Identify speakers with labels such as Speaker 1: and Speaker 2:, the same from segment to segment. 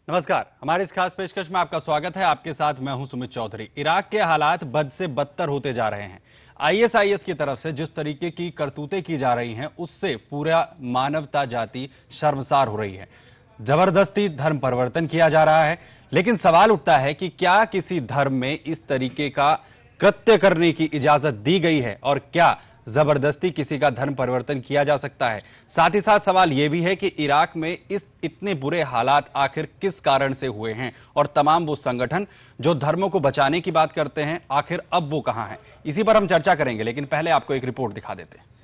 Speaker 1: नमस्कार। हमारे इस खास पेशकश में आपका स्वागत है। आपके साथ मैं हूं सुमित चौधरी। इराक के हालात बद से बदतर होते जा रहे हैं। आईएसआईएस की तरफ से जिस तरीके की करतूतें की जा रही हैं, उससे पूरा मानवता जाति शर्मसार हो रही है। जबरदस्ती धर्म परिवर्तन किया जा रहा है, लेकिन सवाल उठता है कि क्या किसी धर्म में इस तरीके का कृत्य करने की इजाजत दी गई है और क्या जबरदस्ती किसी का धर्म परिवर्तन किया जा सकता है। साथ ही साथ सवाल यह भी है कि इराक में इस इतने बुरे हालात आखिर किस कारण से हुए हैं और तमाम वो संगठन जो धर्मों को बचाने की बात करते हैं, आखिर अब वो कहां हैं। इसी पर हम चर्चा करेंगे, लेकिन पहले आपको एक रिपोर्ट दिखा देते हैं।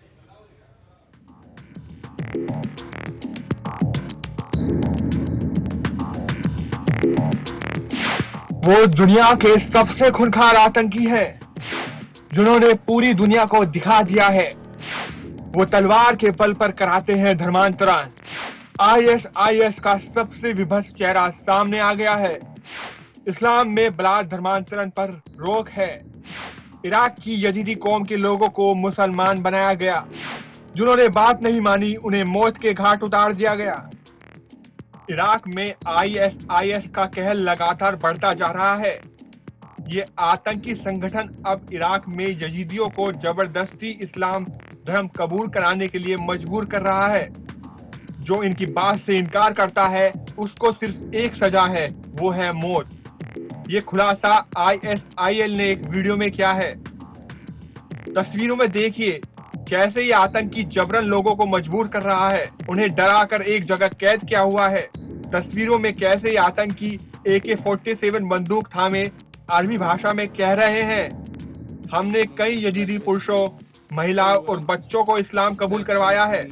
Speaker 2: वो दुनिया के सबसे खूंखार आतंकी हैं, जिन्होंने पूरी दुनिया को दिखा दिया है। वो तलवार के बल पर कराते हैं धर्मांतरण। आईएसआईएस का सबसे विभत्स चेहरा सामने आ गया है। इस्लाम में बलात् धर्मांतरण पर रोक है। इराक की यजीदी कौम के लोगों को मुसलमान बनाया गया। जिन्होंने बात नहीं मानी, उन्हें मौत के घाट उतार दिया गया। इराक में आईएसआईएस का कहर लगातार बढ़ता जा रहा है। ये आतंकी संगठन अब इराक में यजीदियों को जबरदस्ती इस्लाम धर्म कबूल कराने के लिए मजबूर कर रहा है। जो इनकी बात से इनकार करता है, उसको सिर्फ एक सजा है, वो है मौत। ये खुलासा आईएसआईएल ने एक वीडियो में किया है। तस्वीरों में देखिए कैसे ये आतंकी जबरन लोगों को मजबूर कर रहा है। उन्हें डरा कर एक जगह कैद किया हुआ है। तस्वीरों में कैसे ये आतंकी AK-47 बंदूक थामे अरबी भाषा में कह रहे हैं, हमने कई यजीदी पुरुषों, महिलाओं और बच्चों को इस्लाम कबूल करवाया है।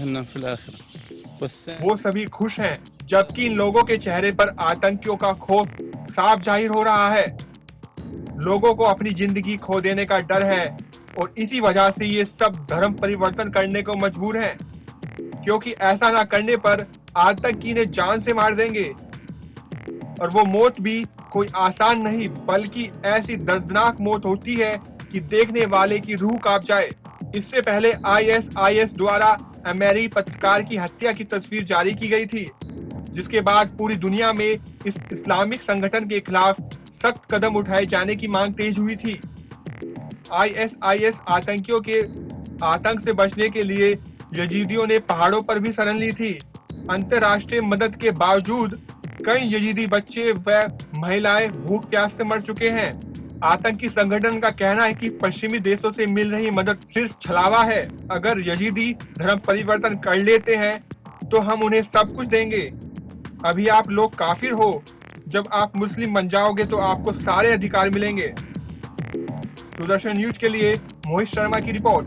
Speaker 2: वो सभी खुश हैं, जबकि इन लोगों के चेहरे पर आतंकियों का खौफ साफ जाहिर हो रहा है। लोगों को अपनी जिंदगी खो देने का डर है और इसी वजह से ये सब धर्म परिवर्तन करने को मजबूर हैं, क्योंकि ऐसा ना करने पर आतंकी इन्हें जान से मार देंगे। और वो मौत भी कोई आसान नहीं, बल्कि ऐसी दर्दनाक मौत होती है कि देखने वाले की रूह कांप जाए। इससे पहले आईएसआईएस द्वारा अमेरिकी पत्रकार की हत्या की तस्वीर जारी की गई थी, जिसके बाद पूरी दुनिया में इस इस्लामिक संगठन के खिलाफ सख्त कदम उठाए जाने की मांग तेज हुई थी। आईएसआईएस आतंकियों के आतंक से बचने के लिए यजीदियों ने पहाड़ों पर भी शरण ली थी। अंतर्राष्ट्रीय मदद के बावजूद कई यजीदी बच्चे व महिलाएं भूख प्यास से मर चुके हैं। आतंकी संगठन का कहना है कि पश्चिमी देशों से मिल रही मदद सिर्फ छलावा है। अगर यजीदी धर्म परिवर्तन कर लेते हैं तो हम उन्हें सब कुछ देंगे। अभी आप लोग काफिर हो, जब आप मुस्लिम बन जाओगे तो आपको सारे अधिकार मिलेंगे। दूरदर्शन न्यूज के लिए मोहित शर्मा की रिपोर्ट।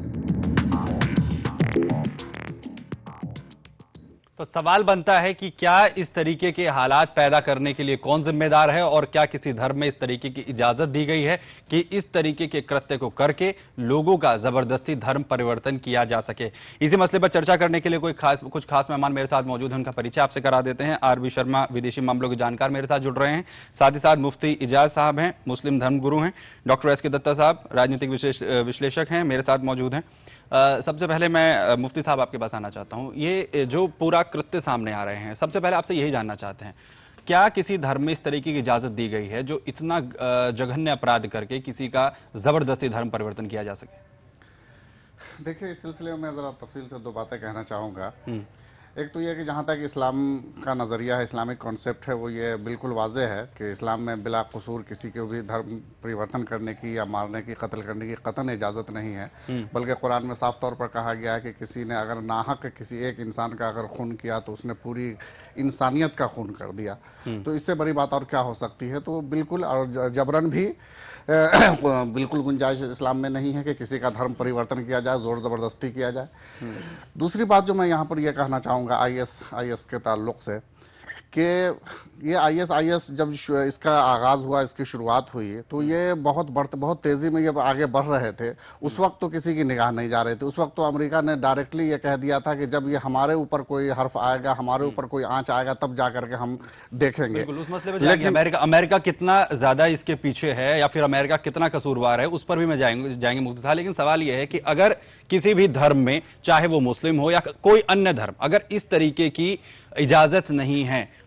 Speaker 1: तो सवाल बनता है कि क्या इस तरीके के हालात पैदा करने के लिए कौन जिम्मेदार है और क्या किसी धर्म में इस तरीके की इजाजत दी गई है कि इस तरीके के कृत्य को करके लोगों का जबरदस्ती धर्म परिवर्तन किया जा सके। इसी मसले पर चर्चा करने के लिए कुछ खास मेहमान मेरे साथ मौजूद हैं। उनका परिचय आपसे करा देते हैं। आरबी शर्मा विदेशी मामलों के जानकार मेरे साथ जुड़ रहे हैं। साथ ही साथ मुफ्ती इजाज साहब हैं, मुस्लिम धर्मगुरु हैं। डॉक्टर एस के दत्ता साहब राजनीतिक विश्लेषक हैं, मेरे साथ मौजूद हैं। सबसे पहले मैं मुफ्ती साहब आपके पास आना चाहता हूं। ये जो पूरा कृत्य सामने आ रहे हैं, सबसे पहले आपसे यही जानना चाहते हैं, क्या किसी धर्म में इस तरीके की इजाजत दी गई है जो इतना जघन्य अपराध करके किसी का जबरदस्ती धर्म परिवर्तन किया जा सके?
Speaker 3: देखिए, इस सिलसिले में जरा तफसील से दो बातें कहना चाहूँगा। एक तो यह कि जहाँ तक इस्लाम का नज़रिया है, इस्लामिक कॉन्सेप्ट है, वो ये बिल्कुल वाज़ेह है कि इस्लाम में बिला कसूर किसी को भी धर्म परिवर्तन करने की या मारने की, कत्ल करने की कतन इजाज़त नहीं है। बल्कि कुरान में साफ तौर पर कहा गया है कि किसी ने अगर नाहक किसी एक इंसान का अगर खून किया तो उसने पूरी इंसानियत का खून कर दिया। तो इससे बड़ी बात और क्या हो सकती है। तो बिल्कुल, और जबरन भी बिल्कुल गुंजाइश इस्लाम में नहीं है कि किसी का धर्म परिवर्तन किया जाए, जोर जबरदस्ती किया जाए। दूसरी बात जो मैं यहाँ पर यह कहना चाहूँगा आईएसआईएस के ताल्लुक से, कि ये आईएसआईएस जब इसका आगाज हुआ, इसकी शुरुआत हुई, तो ये बहुत तेजी में ये आगे बढ़ रहे थे। उस वक्त तो किसी की निगाह नहीं जा रही थी। उस वक्त तो अमेरिका ने डायरेक्टली ये कह दिया था कि जब ये हमारे ऊपर कोई हर्फ आएगा, हमारे ऊपर कोई आंच आएगा, तब जाकर के हम देखेंगे।
Speaker 1: उस मसले में जाएंगे। अमेरिका कितना ज्यादा इसके पीछे है या फिर अमेरिका कितना कसूरवार है, उस पर भी मैं जाएंगे मुफ्ती साहब। लेकिन सवाल यह है कि अगर किसी भी धर्म में, चाहे वो मुस्लिम हो या कोई अन्य धर्म, अगर इस तरीके की इजाजत नहीं है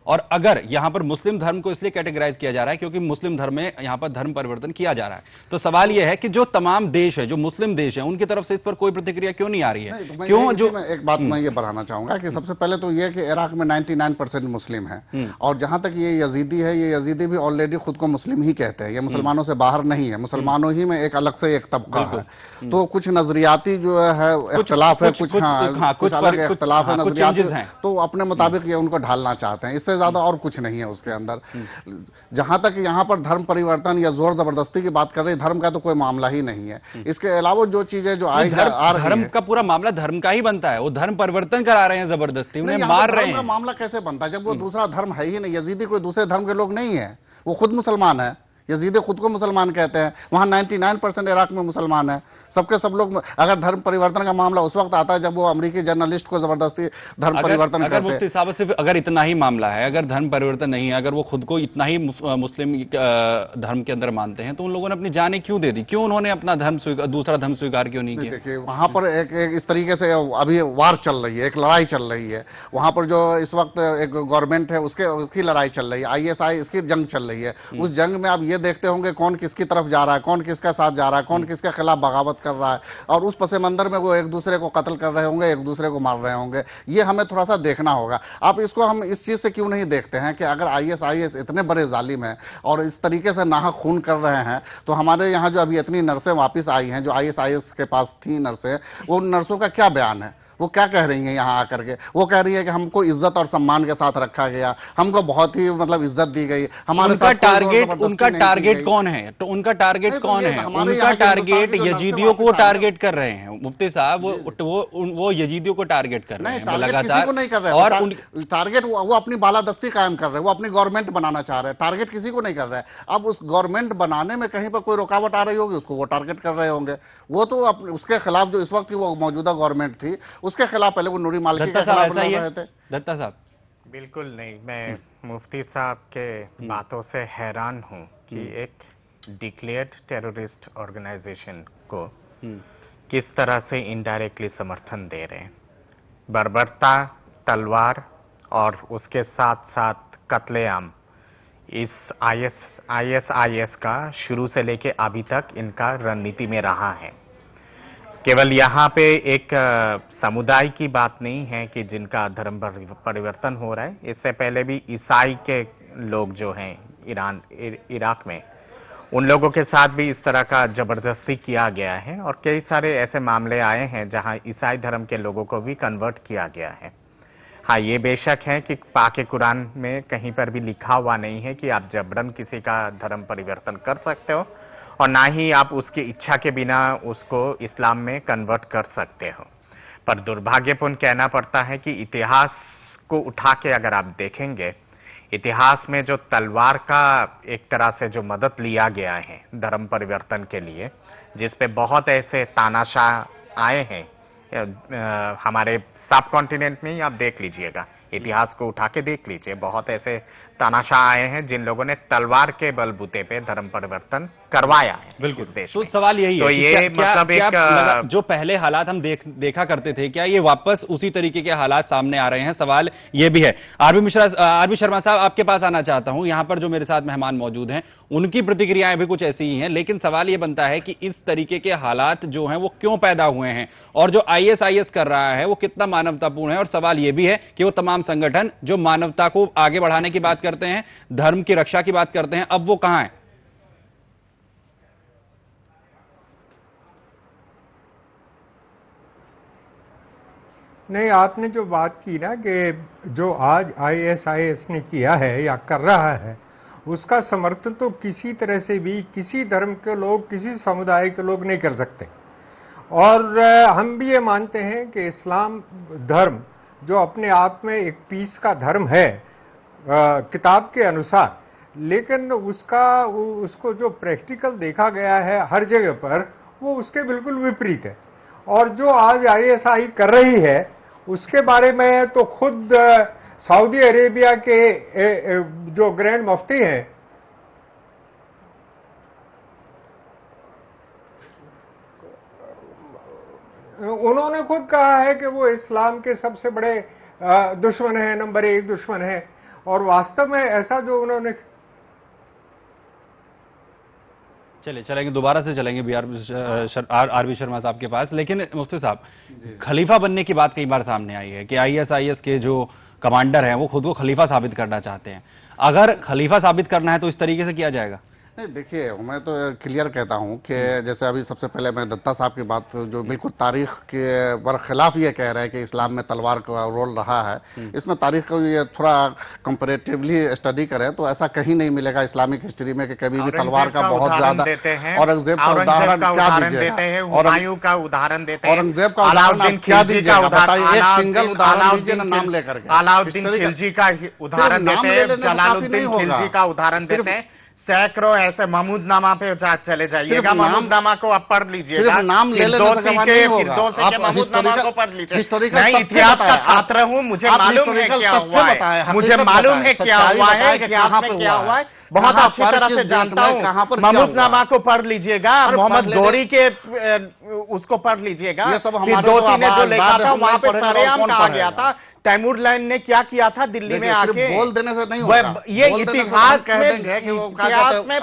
Speaker 1: और अगर यहां पर मुस्लिम धर्म को इसलिए कैटेगराइज किया जा रहा है क्योंकि मुस्लिम धर्म में यहां पर धर्म परिवर्तन किया जा रहा है, तो सवाल यह है कि जो तमाम देश है, जो मुस्लिम देश है, उनकी तरफ से इस पर कोई प्रतिक्रिया क्यों नहीं आ रही है?
Speaker 3: तो
Speaker 1: क्यों? जो
Speaker 3: एक बात मैं ये बढ़ाना चाहूंगा कि सबसे पहले तो ये कि इराक में 99% मुस्लिम है, और जहां तक ये यजीदी है, ये यजीदी भी ऑलरेडी खुद को मुस्लिम ही कहते हैं, ये मुसलमानों से बाहर नहीं है, मुसलमानों ही में एक अलग से एक तबका है। तो कुछ नजरियाती जो है इख्तलाफ है, कुछ अलग इख्तलाफ है, नजरियाती, तो अपने मुताबिक ये उनको ढालना चाहते हैं, इससे ज्यादा और कुछ नहीं है उसके अंदर। जहां तक यहां पर धर्म परिवर्तन या जोर जबरदस्ती की बात कर रहे, धर्म का तो कोई मामला ही नहीं है। इसके अलावा जो चीजें जो आई
Speaker 1: धर्म का पूरा मामला धर्म का ही बनता है, वो धर्म परिवर्तन करा रहे हैं जबरदस्ती, उन्हें मार रहे हैं।
Speaker 3: मामला कैसे बनता है जब वो दूसरा धर्म है ही नहीं? यजीदी कोई दूसरे धर्म के लोग नहीं है, वो खुद मुसलमान है। यजीदी खुद को मुसलमान कहते हैं, वहां 99% इराक में मुसलमान है, सबके सब लोग। अगर धर्म परिवर्तन का मामला उस वक्त आता है जब वो अमेरिकी जर्नलिस्ट को जबरदस्ती धर्म परिवर्तन करते हैं।
Speaker 1: मुफ्ती साहब, सिर्फ अगर इतना ही मामला है, अगर धर्म परिवर्तन नहीं है, अगर वो खुद को इतना ही मुस्लिम धर्म के अंदर मानते हैं, तो उन लोगों ने अपनी जानें क्यों दे दी? क्यों उन्होंने अपना दूसरा धर्म स्वीकार क्यों नहीं किया?
Speaker 3: देखिए, वहां पर एक इस तरीके से अभी वार चल रही है, एक लड़ाई चल रही है वहां पर। जो इस वक्त एक गवर्नमेंट है उसकी लड़ाई चल रही है, ISI इसकी जंग चल रही है। उस जंग में आप ये देखते होंगे कौन किसकी तरफ जा रहा है, कौन किसका साथ जा रहा है, कौन किसके खिलाफ बगावत कर रहा है, और उस पसे मंदिर में वो एक दूसरे को कत्ल कर रहे होंगे, एक दूसरे को मार रहे होंगे। ये हमें थोड़ा सा देखना होगा। आप इसको हम इस चीज से क्यों नहीं देखते हैं कि अगर ISIS इतने बड़े जालिम हैं और इस तरीके से नाहक खून कर रहे हैं, तो हमारे यहाँ जो अभी इतनी नर्सें वापस आई हैं, जो ISIS के पास थी नर्सें, वो नर्सों का क्या बयान है? वो क्या कह रही हैं यहां आकर के? वो कह रही है कि हमको इज्जत और सम्मान के साथ रखा गया, हमको बहुत ही मतलब इज्जत दी गई, हमारे
Speaker 1: उनका टारगेट कौन है? तो उनका टारगेट कौन है? उनका टारगेट यजीदियों को टारगेट कर रहे हैं मुफ्ती साहब, वो यजीदियों को टारगेट कर रहे हैं लगातार।
Speaker 3: नहीं कर रहे और टारगेट वो अपनी बालादस्ती कायम कर रहे हैं, वो अपनी गवर्नमेंट बनाना चाह रहे हैं, टारगेट किसी को नहीं कर रहे हैं। अब उस गवर्नमेंट बनाने में कहीं पर कोई रुकावट आ रही होगी, उसको वो टारगेट कर रहे होंगे। वो तो उसके खिलाफ जो इस वक्त की वो मौजूदा गवर्नमेंट थी उसके खिलाफ पहले वो नूरी मालिकी के खिलाफ लड़ रहे थे।
Speaker 1: दत्ता साहब,
Speaker 4: बिल्कुल नहीं, मैं मुफ्ती साहब के बातों से हैरान हूं कि एक डिक्लेयर्ड टेररिस्ट ऑर्गेनाइजेशन को किस तरह से इनडायरेक्टली समर्थन दे रहे हैं। बर्बरता, तलवार और उसके साथ साथ कत्लेआम, इस ISIS का शुरू से लेके अभी तक इनका रणनीति में रहा है। केवल यहाँ पे एक समुदाय की बात नहीं है कि जिनका धर्म परिवर्तन हो रहा है, इससे पहले भी ईसाई के लोग जो हैं इराक में, उन लोगों के साथ भी इस तरह का जबरदस्ती किया गया है, और कई सारे ऐसे मामले आए हैं जहां ईसाई धर्म के लोगों को भी कन्वर्ट किया गया है। हाँ, ये बेशक है कि पाक कुरान में कहीं पर भी लिखा हुआ नहीं है कि आप जबरन किसी का धर्म परिवर्तन कर सकते हो, और ना ही आप उसकी इच्छा के बिना उसको इस्लाम में कन्वर्ट कर सकते हो। पर दुर्भाग्यपूर्ण कहना पड़ता है कि इतिहास को उठा के अगर आप देखेंगे, इतिहास में जो तलवार का एक तरह से जो मदद लिया गया है धर्म परिवर्तन के लिए, जिस पे बहुत ऐसे तानाशाह आए हैं हमारे सब कॉन्टिनेंट में ही, आप देख लीजिएगा, इतिहास को उठा के देख लीजिए, बहुत ऐसे तानाशाह आए हैं जिन लोगों ने तलवार के बलबूते पे धर्म परिवर्तन करवाया है।
Speaker 1: बिल्कुल,
Speaker 4: इस देश
Speaker 1: तो
Speaker 4: में।
Speaker 1: सवाल यही
Speaker 4: तो
Speaker 1: है
Speaker 4: ये मतलब एक
Speaker 1: जो पहले हालात हम देखा करते थे, क्या ये वापस उसी तरीके के हालात सामने आ रहे हैं? सवाल ये भी है। आरबी शर्मा साहब, आपके पास आना चाहता हूं। यहां पर जो मेरे साथ मेहमान मौजूद हैं, उनकी प्रतिक्रियाएं भी कुछ ऐसी ही हैं, लेकिन सवाल ये बनता है कि इस तरीके के हालात जो हैं वो क्यों पैदा हुए हैं, और जो ISIS कर रहा है वो कितना मानवतापूर्ण है। और सवाल ये भी है कि वो तमाम संगठन जो मानवता को आगे बढ़ाने की बात करते हैं, धर्म की रक्षा की बात करते हैं, अब वो कहां है?
Speaker 5: नहीं, आपने जो बात की ना कि जो आज ISIS ने किया है या कर रहा है, उसका समर्थन तो किसी तरह से भी किसी धर्म के लोग, किसी समुदाय के लोग नहीं कर सकते। और हम भी ये मानते हैं कि इस्लाम धर्म जो अपने आप में एक पीस का धर्म है किताब के अनुसार, लेकिन उसको जो प्रैक्टिकल देखा गया है हर जगह पर, वो उसके बिल्कुल विपरीत है। और जो आज ISI कर रही है उसके बारे में तो खुद सऊदी अरेबिया के जो ग्रैंड मुफ्ती हैं, उन्होंने खुद कहा है कि वो इस्लाम के सबसे बड़े दुश्मन है, नंबर 1 दुश्मन है। और वास्तव में ऐसा जो उन्होंने
Speaker 1: चलेंगे दोबारा से चलेंगे आरबी शर्मा साहब के पास। लेकिन मुफ्ती साहब, खलीफा बनने की बात कई बार सामने आई है कि आईएसआईएस के जो कमांडर हैं वो खुद को खलीफा साबित करना चाहते हैं। अगर खलीफा साबित करना है तो इस तरीके से किया जाएगा?
Speaker 3: नहीं, देखिए, मैं तो क्लियर कहता हूं कि जैसे अभी सबसे पहले मैं दत्ता साहब की बात जो बिल्कुल तारीख के बरखिलाफ ये कह रहे हैं कि इस्लाम में तलवार का रोल रहा है, इसमें तारीख को ये थोड़ा कंपैरेटिवली स्टडी करें तो ऐसा कहीं नहीं मिलेगा इस्लामिक हिस्ट्री में कि कभी भी तलवार का बहुत ज्यादा। औरंगजेब का उदाहरण क्या दीजिएगा?
Speaker 4: हुमायूं का उदाहरण देते हैं,
Speaker 3: औरंगजेब का उदाहरण क्या दीजिएगा? बताइए, एक सिंगल उदाहरण दीजिए ना, नाम लेकर के।
Speaker 4: अलाउद्दीन खिलजी का उदाहरण देते हैं, जलालुद्दीन खिलजी का उदाहरण देते हैं, सैकड़ों ऐसे महमूदनामा पे चले जाइएगा, महमूदनामा को आप पढ़ लीजिएगा,
Speaker 3: नाम ले
Speaker 4: फिरदौसी के महमूदनामा को पढ़ लीजिए। मैं इतिहास का छात्र हूँ, मुझे मालूम है क्या हुआ है, मुझे मालूम है क्या हुआ है, इतिहास में क्या हुआ है, बहुत अच्छी तरह से जानता हूँ। महमूदनामा को पढ़ लीजिएगा, मोहम्मद गौरी के उसको पढ़ लीजिएगा, फिरदौसी ने जो लिखा था वहां पर सरेआम कहा गया था। तैमूर लाइन ने क्या किया था दिल्ली में आके?
Speaker 3: बोल देने से नहीं होगा,
Speaker 4: ये इतिहास में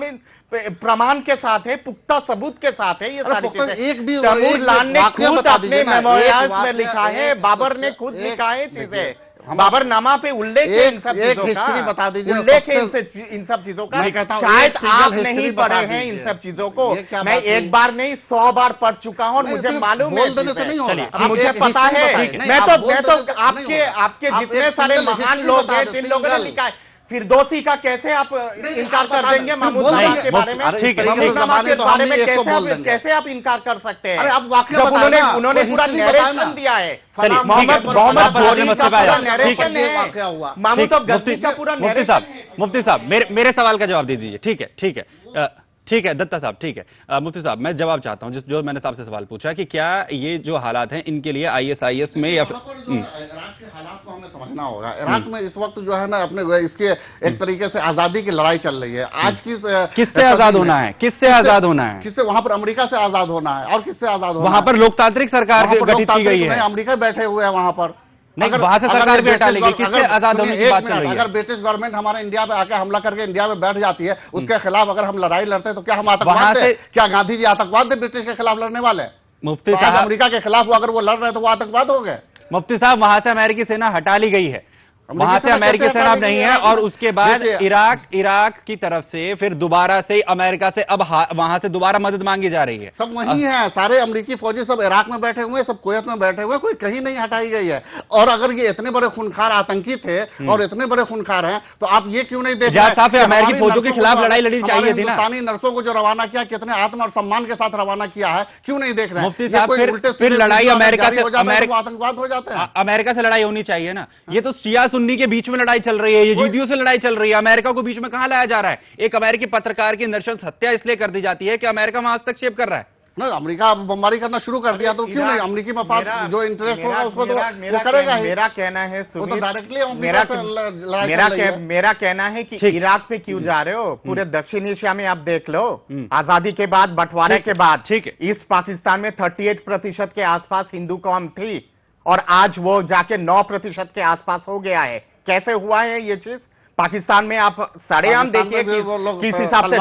Speaker 4: प्रमाण के साथ है, पुख्ता सबूत के साथ है ये सारी चीजें। तैमूर लाइन ने खुद अपने मेमोरियल्स में लिखा है, बाबर ने खुद लिखा है चीजें, बाबरनामा पे उल्लेख है इन सब चीजों का,
Speaker 3: बता दीजिए,
Speaker 4: उल्लेख है इन सब चीजों का। शायद आप नहीं पढ़े हैं इन सब चीजों को, मैं एक बार नहीं 100 बार पढ़ चुका हूं और मुझे मालूम है, मुझे पता है। मैं तो आपके जितने सारे महान लोग हैं जिन लोगों ने लिखा है, फिरदौसी का कैसे आप इनकार कर देंगे? महमूदनामा के बारे में, महमूदनामा के बारे में कैसे आप इनकार कर सकते हैं? उन्होंने पूरा नरेशन दिया है, मोहम्मद गौरी का पूरा नरेशन है, महमूद गज्नी का पूरा नरेशन।
Speaker 1: मुफ्ती साहब मेरे सवाल का जवाब दे दीजिए। ठीक है दत्ता साहब, ठीक है। मुफ्ती साहब, मैं जवाब चाहता हूं जो मैंने आपसे सवाल पूछा कि क्या ये जो हालात हैं इनके लिए आईएसआईएस में या
Speaker 3: इराक के हालात को हमें समझना होगा। इराक में इस वक्त जो है ना अपने इसके एक तरीके से आजादी की लड़ाई चल रही है। आज
Speaker 1: किससे आजाद होना है? किससे आजाद होना है?
Speaker 3: किससे? वहां पर अमेरिका से आजाद होना है। और किससे आजाद होना?
Speaker 1: वहां पर लोकतांत्रिक सरकार गठित की गई है।
Speaker 3: अमेरिका बैठे हुए हैं वहां पर,
Speaker 1: नहीं, वहां से सरकार भी हटा लेगी। किससे आजाद होने की बात चल रही है?
Speaker 3: अगर ब्रिटिश गवर्नमेंट हमारे इंडिया पे आके हमला करके इंडिया में बैठ जाती है, उसके खिलाफ अगर हम लड़ाई लड़ते हैं तो क्या हम आतंकवाद थे? क्या गांधी जी आतंकवाद थे ब्रिटिश के खिलाफ लड़ने वाले?
Speaker 1: मुफ्ती साहब,
Speaker 3: अमेरिका के खिलाफ अगर वो लड़ रहे तो वो आतंकवाद हो गए।
Speaker 1: मुफ्ती साहब, वहां से अमेरिकी सेना हटा ली गई है, वहां से अमेरिकी सेना अब नहीं है, और उसके बाद इराक की तरफ से फिर दोबारा से अमेरिका से अब वहां से दोबारा मदद मांगी जा रही है।
Speaker 3: सब वही है, सारे अमेरिकी फौजी सब इराक में बैठे हुए, सब कुवैत में बैठे हुए, कोई कहीं नहीं हटाई गई है। और अगर ये इतने बड़े खूनखार आतंकी थे और इतने बड़े खूनखार हैं तो आप ये क्यों नहीं देख रहे?
Speaker 1: अमेरिकी फौजों के खिलाफ लड़ाई लड़ी चाहिए थी ना।
Speaker 3: हिंदुस्तानी नर्सों को जो रवाना किया, कितने आत्म और सम्मान के साथ रवाना किया है, क्यों नहीं देख रहे?
Speaker 1: मुफ्ती साहब, फिर लड़ाई अमेरिका से
Speaker 3: आतंकवाद हो जाते हैं।
Speaker 1: अमेरिका से लड़ाई होनी चाहिए ना। ये तो शिया सुन्नी के बीच में लड़ाई चल रही है, यजीदियों से लड़ाई चल रही है। अमेरिका को बीच में कहां लाया जा रहा है? एक अमेरिकी पत्रकार की नृशंस हत्या इसलिए कर दी जाती है कि अमेरिका वहां हस्तक्षेप कर रहा है
Speaker 3: ना। अमेरिका बमबारी करना शुरू कर दिया तो क्यों नहीं? अमेरिकी मफाद जो इंटरेस्ट होगा उसको तो वो करेगा।
Speaker 4: मेरा कहना है
Speaker 3: डायरेक्टली
Speaker 4: मेरा कहना है कि इराक पे क्यों जा रहे हो? पूरे दक्षिण एशिया में आप देख लो, आजादी के बाद, बंटवारे के बाद, ठीक है, ईस्ट पाकिस्तान में 38% के आसपास हिंदू कौम थी और आज वो जाके 9% के आसपास हो गया है। कैसे हुआ है ये चीज? पाकिस्तान में आप सरेआम देखिए किस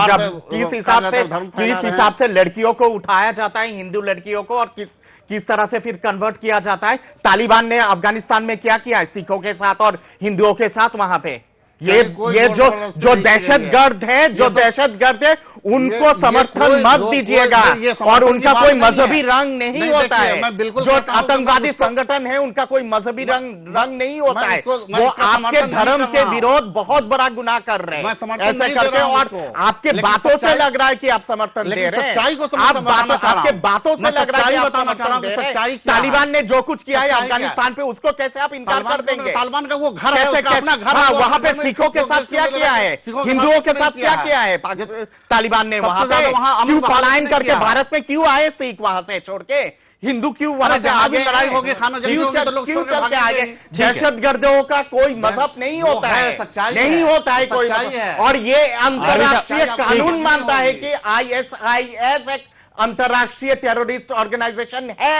Speaker 4: हिसाब से लड़कियों को उठाया जाता है, हिंदू लड़कियों को, और किस तरह से फिर कन्वर्ट किया जाता है। तालिबान ने अफगानिस्तान में क्या किया है सिखों के साथ और हिंदुओं के साथ वहां पे। ये जो दहशतगर्द है उनको समर्थन मत दीजिएगा, और उनका कोई मजहबी रंग नहीं होता है। जो आतंकवादी संगठन है उनका कोई मजहबी रंग नहीं होता है। वो आपके धर्म के विरोध बहुत बड़ा गुनाह कर रहे हैं ऐसे करके, और आपके बातों से लग रहा है कि आप समर्थन दे रहे हैं। आपके बातों से लग रहा है कि आप समर्थन दे रहे हैं। तालिबान ने जो कुछ किया है अफगानिस्तान पे, उसको कैसे आप इनकार कर देंगे?
Speaker 3: तालिबान का वो घर है, अपना घर,
Speaker 4: वहां पे सिखों के साथ क्या किया है, हिंदुओं के साथ क्या किया है तालिबान ने? वहां पे क्यों पलायन करके भारत में क्यों आए सिख? वहां से छोड़ के हिंदू क्यों वहां से आगे?
Speaker 3: लड़ाई होगी,
Speaker 4: क्यों चल के आगे? दहशतगर्दों का कोई मजहब नहीं होता है, नहीं होता है कोई मजहब। और ये अंतर्राष्ट्रीय कानून मानता है कि ISIS एक अंतर्राष्ट्रीय टेररिस्ट ऑर्गेनाइजेशन है।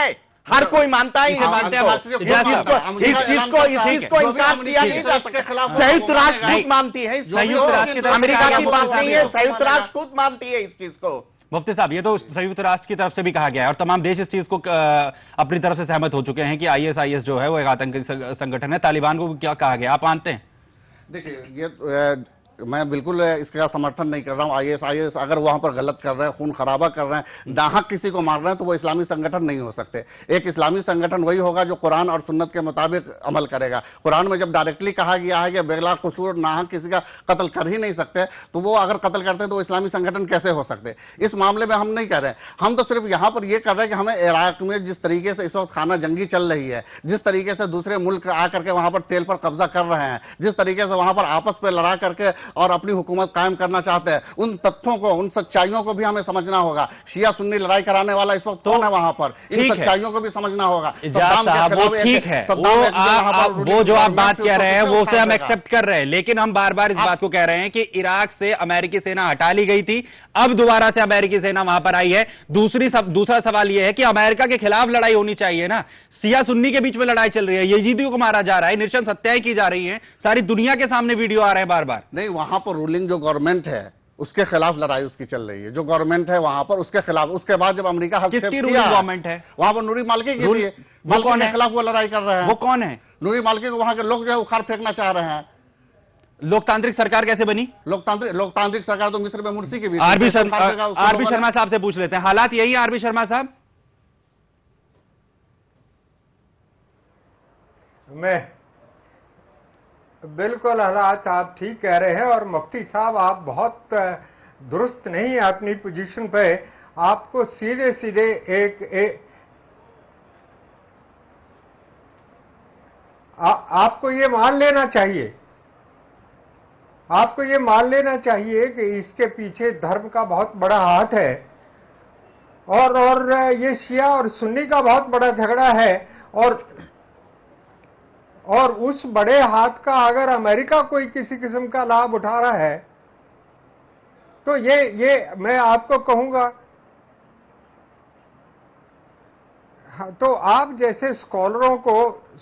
Speaker 4: हर कोई मानता है
Speaker 1: मानते हैं
Speaker 4: इस चीज को इनकार किया नहीं जा सकता। संयुक्त राष्ट्र खुद मानती है,
Speaker 1: संयुक्त राष्ट्र
Speaker 4: अमेरिका की बात नहीं है, संयुक्त राष्ट्र खुद मानती है इस चीज को।
Speaker 1: मुफ्ती साहब, ये तो संयुक्त राष्ट्र की तरफ से भी कहा गया है और तमाम देश इस चीज को अपनी तरफ से सहमत हो चुके हैं कि आईएसआईएस जो है वो एक आतंकी संगठन है। तालिबान को क्या कहा गया, आप मानते हैं?
Speaker 3: देखिए, ये मैं बिल्कुल इसका समर्थन नहीं कर रहा हूं। आईएसआईएस अगर वहां पर गलत कर रहे हैं, खून खराबा कर रहे हैं, नाहक किसी को मार रहे हैं, तो वो इस्लामी संगठन नहीं हो सकते। एक इस्लामी संगठन वही होगा जो कुरान और सुन्नत के मुताबिक अमल करेगा। कुरान में जब डायरेक्टली कहा गया है कि बेगला कसूर नाहक किसी का कत्ल कर ही नहीं सकते, तो वो अगर कत्ल करते हैं तो इस्लामी संगठन कैसे हो सकते? इस मामले में हम नहीं कह रहे। हम तो सिर्फ यहां पर यह कर रहे हैं कि हमें इराक में जिस तरीके से इस वक्त खाना जंगी चल रही है, जिस तरीके से दूसरे मुल्क आकर के वहां पर तेल पर कब्जा कर रहे हैं, जिस तरीके से वहां पर आपस में लड़ा करके और अपनी हुकूमत कायम करना चाहते हैं, उन तथ्यों को, उन सच्चाइयों को भी हमें समझना होगा। शिया सुन्नी लड़ाई कराने वाला इस वक्त कौन है वहां पर? इन सच्चाइयों को भी समझना होगा।
Speaker 1: वो ठीक है, वो जो आप बात कह रहे हैं वो उसे हम एक्सेप्ट कर रहे हैं, लेकिन हम बार बार इस बात को कह रहे हैं कि इराक से अमेरिकी सेना हटा ली गई थी, अब दोबारा से अमेरिकी सेना वहां पर आई है। दूसरा सवाल यह है कि अमेरिका के खिलाफ लड़ाई होनी चाहिए ना। शिया सुन्नी के बीच में लड़ाई चल रही है, यजीदियों को मारा जा रहा है, नृशंस हत्याएं की जा रही हैं, सारी दुनिया के सामने वीडियो आ रहे हैं बार बार।
Speaker 3: नहीं, वहां पर रूलिंग जो गवर्नमेंट है उसके खिलाफ लड़ाई उसकी चल रही है, जो गवर्नमेंट है वहां पर उसके खिलाफ। उसके बाद जब अमेरिका हस्तक्षेप किया,
Speaker 1: गवर्नमेंट है वहां
Speaker 3: पर नूरी मालिकी की थी, मालिकी के खिलाफ वो लड़ाई कर रहे हैं।
Speaker 1: वो कौन है?
Speaker 3: नूरी मालिकी को वहां के लोग जो है उखाड़ फेंकना चाह रहे हैं।
Speaker 1: लोकतांत्रिक सरकार कैसे बनी?
Speaker 3: लोकतांत्रिक सरकार तो मिस्र में मुर्सी की भी।
Speaker 1: आरबी शर्मा साहब से पूछ लेते हैं, हालात यही है आरबी शर्मा साहब?
Speaker 5: मैं बिल्कुल, हालात आप ठीक कह रहे हैं और मुफ्ती साहब आप बहुत दुरुस्त नहीं है अपनी पोजीशन पे। आपको सीधे सीधे आपको ये मान लेना चाहिए, आपको ये मान लेना चाहिए कि इसके पीछे धर्म का बहुत बड़ा हाथ है और ये शिया और सुन्नी का बहुत बड़ा झगड़ा है और उस बड़े हाथ का अगर अमेरिका कोई किसी किस्म का लाभ उठा रहा है तो ये मैं आपको कहूंगा, तो आप जैसे स्कॉलरों को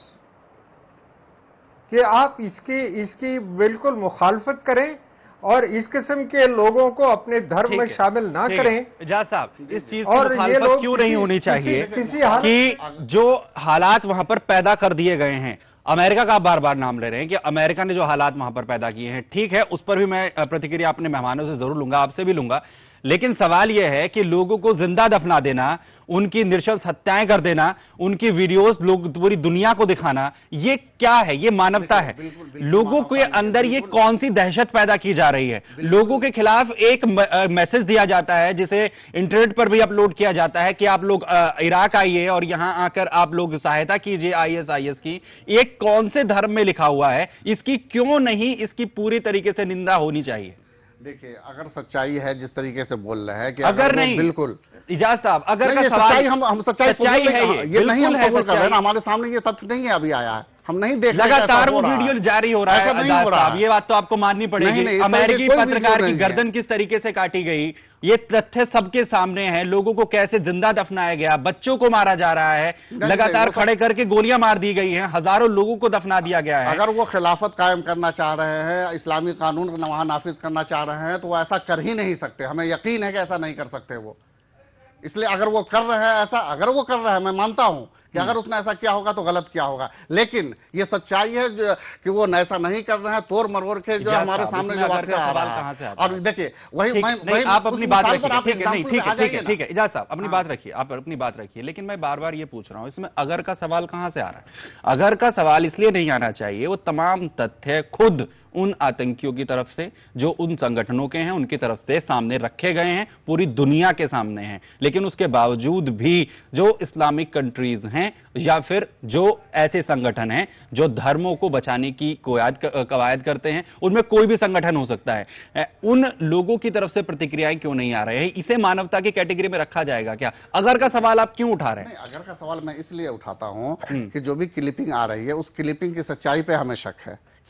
Speaker 5: कि आप इसकी बिल्कुल मुखालफत करें और इस किस्म के लोगों को अपने धर्म में शामिल ना करें।
Speaker 1: एजाज साहब, इस चीज की मुखालफत क्यों नहीं होनी चाहिए कि जो हालात वहां पर पैदा कर दिए गए हैं, अमेरिका का आप बार बार नाम ले रहे हैं कि अमेरिका ने जो हालात वहां पर पैदा किए हैं, ठीक है, उस पर भी मैं प्रतिक्रिया अपने मेहमानों से जरूर लूंगा, आपसे भी लूंगा, लेकिन सवाल यह है कि लोगों को जिंदा दफना देना, उनकी नृशंस हत्याएं कर देना, उनकी वीडियोस लोग पूरी दुनिया को दिखाना, ये क्या है? ये मानवता है? लोगों के अंदर ये कौन सी दहशत पैदा की जा रही है? लोगों के खिलाफ एक मैसेज दिया जाता है जिसे इंटरनेट पर भी अपलोड किया जाता है कि आप लोग इराक आइए और यहां आकर आप लोग सहायता कीजिए आईएसआईएस की। एक कौन से धर्म में लिखा हुआ है? इसकी क्यों नहीं इसकी पूरी तरीके से निंदा होनी चाहिए?
Speaker 3: देखिए, अगर सच्चाई है जिस तरीके से बोल रहे हैं कि
Speaker 1: अगर नहीं,
Speaker 3: बिल्कुल
Speaker 1: इजाज साहब, अगर का
Speaker 3: सच्चाई हम सच्चाई
Speaker 1: है,
Speaker 3: ये नहीं हम कबूल कर रहे हैं, हमारे सामने ये तथ्य नहीं है, अभी आया है, हम नहीं देख रहे।
Speaker 1: लगातार वो वीडियो जारी हो रहा है साहब, ये बात तो आपको माननी पड़ेगी। अमेरिकी पत्रकार की गर्दन किस तरीके से काटी गई, ये तथ्य सबके सामने है। लोगों को कैसे जिंदा दफनाया गया, बच्चों को मारा जा रहा है, लगातार खड़े करके गोलियां मार दी गई हैं, हजारों लोगों को दफना दिया गया है।
Speaker 3: अगर वो खिलाफत कायम करना चाह रहे हैं, इस्लामी कानून वहां नाफिज करना चाह रहे हैं, तो वो ऐसा कर ही नहीं सकते। हमें यकीन है कि ऐसा नहीं कर सकते वो। इसलिए अगर वो कर रहे हैं ऐसा, अगर वो कर रहे हैं, मैं मानता हूं कि अगर उसने ऐसा किया होगा तो गलत किया होगा, लेकिन ये सच्चाई है कि वो ऐसा नहीं कर रहे हैं। तोड़ मरोड़ के जो हमारे सामने जो वाकया आ रहा है, और देखिए वही
Speaker 1: आप अपनी बात रखिए, ठीक है इजाज साहब, अपनी बात रखिए, आप अपनी बात रखिए, लेकिन मैं बार बार ये पूछ रहा हूं, इसमें अगर का सवाल कहां से आ रहा है? अगर का सवाल इसलिए नहीं आना चाहिए, वो तमाम तथ्य खुद उन आतंकियों की तरफ से, जो उन संगठनों के हैं, उनकी तरफ से सामने रखे गए हैं, पूरी दुनिया के सामने हैं, लेकिन उसके बावजूद भी जो इस्लामिक कंट्रीज हैं या फिर जो ऐसे संगठन हैं जो धर्मों को बचाने की कवायद करते हैं, उनमें कोई भी संगठन हो सकता है, उन लोगों की तरफ से प्रतिक्रियाएं क्यों नहीं आ रहे हैं? इसे मानवता की कैटेगरी में रखा जाएगा क्या? अगर का सवाल आप क्यों उठा रहे हैं?
Speaker 3: अगर का सवाल मैं इसलिए उठाता हूं कि जो भी क्लिपिंग आ रही है, उस क्लिपिंग की सच्चाई पे हमें शक है कि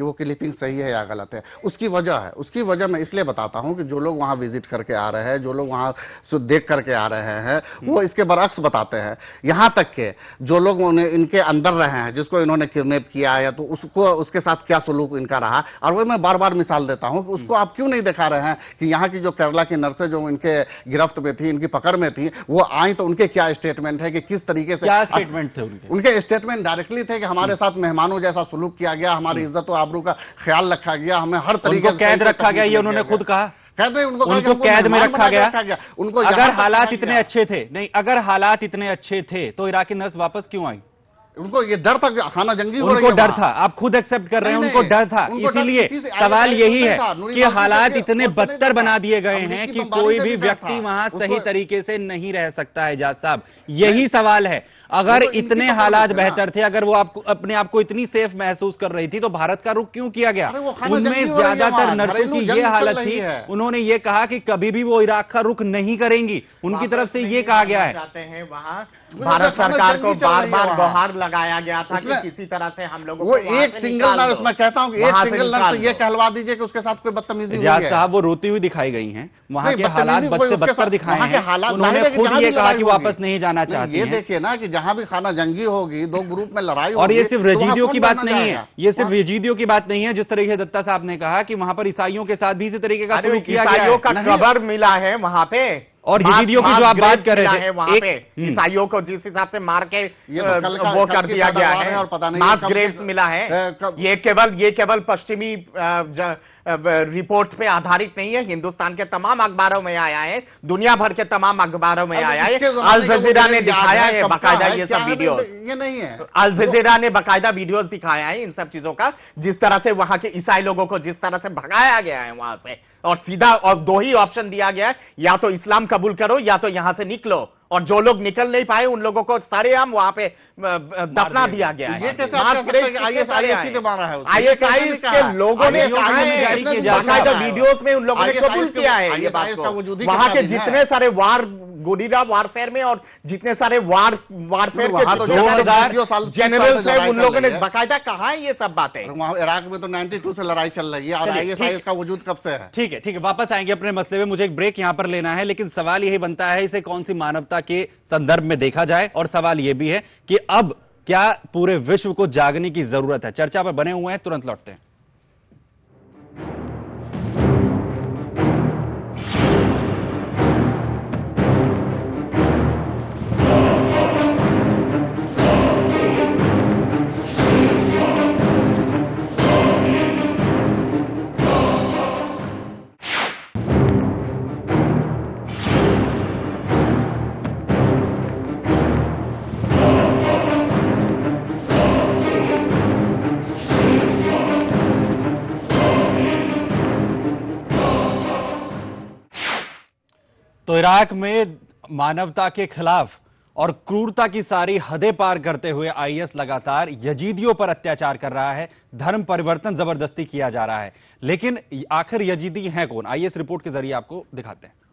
Speaker 3: कि वो क्लिपिंग सही है या गलत है। उसकी वजह मैं इसलिए बताता हूं कि जो लोग वहां विजिट करके आ रहे हैं, जो लोग वहां देख करके आ रहे हैं, वो इसके बरअक्स बताते हैं। यहां तक के जो लोग इनके अंदर रहे हैं, जिसको इन्होंने किडनैप किया है, तो उसके साथ क्या सलूक इनका रहा, और वो मैं बार बार मिसाल देता हूं कि उसको आप क्यों नहीं दिखा रहे हैं कि यहां की जो केरला की नर्सें जो इनके गिरफ्त में थी, इनकी पकड़ में थी, वो आई तो उनके क्या स्टेटमेंट है कि किस तरीके से,
Speaker 1: क्या स्टेटमेंट थे
Speaker 3: उनके स्टेटमेंट डायरेक्टली थे कि हमारे साथ मेहमानों जैसा सलूक किया गया, हमारी इज्जत और आबरू का ख्याल रखा गया, हमें हर तरीके से
Speaker 1: कैद रखा गया, ये उन्होंने खुद कहा।
Speaker 3: कहते हैं
Speaker 1: उनको कैद में रखा गया।
Speaker 3: उनको
Speaker 1: अगर हालात इतने अच्छे थे, नहीं, अगर हालात इतने अच्छे थे तो इराकी नर्स वापस क्यों आई?
Speaker 3: उनको ये डर था कि खाना जंगी हो रही है।
Speaker 1: उनको डर था, आप खुद एक्सेप्ट कर रहे हैं, उनको डर था। इसीलिए सवाल यही है कि हालात इतने बदतर बना दिए गए हैं कि कोई भी व्यक्ति वहां सही तरीके से नहीं रह सकता है। जाज साहब, यही सवाल है। अगर इतने हालात बेहतर थे, अगर वो आपको अपने आप को इतनी सेफ महसूस कर रही थी, तो भारत का रुख क्यों किया गया? उनमें ज्यादातर नर्सों की ये हालत थी, उन्होंने ये कहा कि कभी भी वो इराक का रुख नहीं करेंगी। उनकी तरफ से ये कहा गया है।
Speaker 4: वहां भारत सरकार को बार बार गुहार लगाया गया था कि किसी तरह से हम लोगों को
Speaker 3: एक सिंगल नर्स, मैं कहता हूं कि एक सिंगल नर्स ये कहलवा दीजिए कि उसके साथ कोई बदतमीजी हुई है।
Speaker 1: जाज साहब, वो रोती हुई दिखाई गई हैं, वहां के हालात बद से बदतर दिखाए हैं, उन्होंने खुद ये कहा कि वापस नहीं जाना चाहती हैं।
Speaker 3: ये देखिए ना कि जहां भी खाना जंगी होगी, दो ग्रुप में लड़ाई
Speaker 1: होगी, और ये सिर्फ यजीदियों की बात नहीं है, ये सिर्फ यजीदियों की बात नहीं है। जिस तरीके से दत्ता साहब ने कहा कि वहां पर ईसाइयों के साथ भी इसी तरीके का सलूक किया गया है,
Speaker 4: खबर मिला है वहां पे,
Speaker 1: और यजीदियों की जो आप बात कर रहे थे
Speaker 4: वहां पे ईसाइयों को जिस हिसाब से मार के वो कर दिया गया है, और पता नहीं मास ग्रेव्स मिला है। ये केवल पश्चिमी रिपोर्ट पे आधारित नहीं है, हिंदुस्तान के तमाम अखबारों में आया है, दुनिया भर के तमाम अखबारों में आया है। अल जजीरा ने दिखाया है बाकायदा ये सब वीडियो,
Speaker 3: ये नहीं है,
Speaker 4: अल जजीरा ने बाकायदा वीडियोस दिखाया है इन सब चीजों का, जिस तरह से वहां के ईसाई लोगों को जिस तरह से भगाया गया है वहां से, और सीधा और दो ही ऑप्शन दिया गया है, या तो इस्लाम कबूल करो या तो यहां से निकलो। और जो लोग निकल नहीं पाए उन लोगों को सरेआम वहां पे दफना दिया गया है।
Speaker 3: ये कैसे आईएसआई ने मारा है?
Speaker 4: आईएसआई के लोगों ने बाकायदा वीडियोस में उन लोगों ने कबूल किया है ये बात को। वहां के जितने सारे गुरिल्ला वारफेयर में और जितने सारे वारफेयर के जनरल्स हैं, उन लोगों ने बाकायदा कहा है ये सब बातें।
Speaker 3: वहां इराक में तो 92 से लड़ाई चल रही है, और आईएसआईएस का वजूद कब से है?
Speaker 1: ठीक है, वापस आएंगे अपने मसले में, मुझे एक ब्रेक यहां पर लेना है। लेकिन सवाल यही बनता है, इसे कौन सी मानवता के संदर्भ में देखा जाए, और सवाल यह भी है कि अब क्या पूरे विश्व को जागने की जरूरत है। चर्चा पर बने हुए हैं, तुरंत लौटते हैं। तो इराक में मानवता के खिलाफ और क्रूरता की सारी हदें पार करते हुए आईएस लगातार यजीदियों पर अत्याचार कर रहा है, धर्म परिवर्तन जबरदस्ती किया जा रहा है। लेकिन आखिर यजीदी हैं कौन? आइए इस रिपोर्ट के जरिए आपको दिखाते हैं।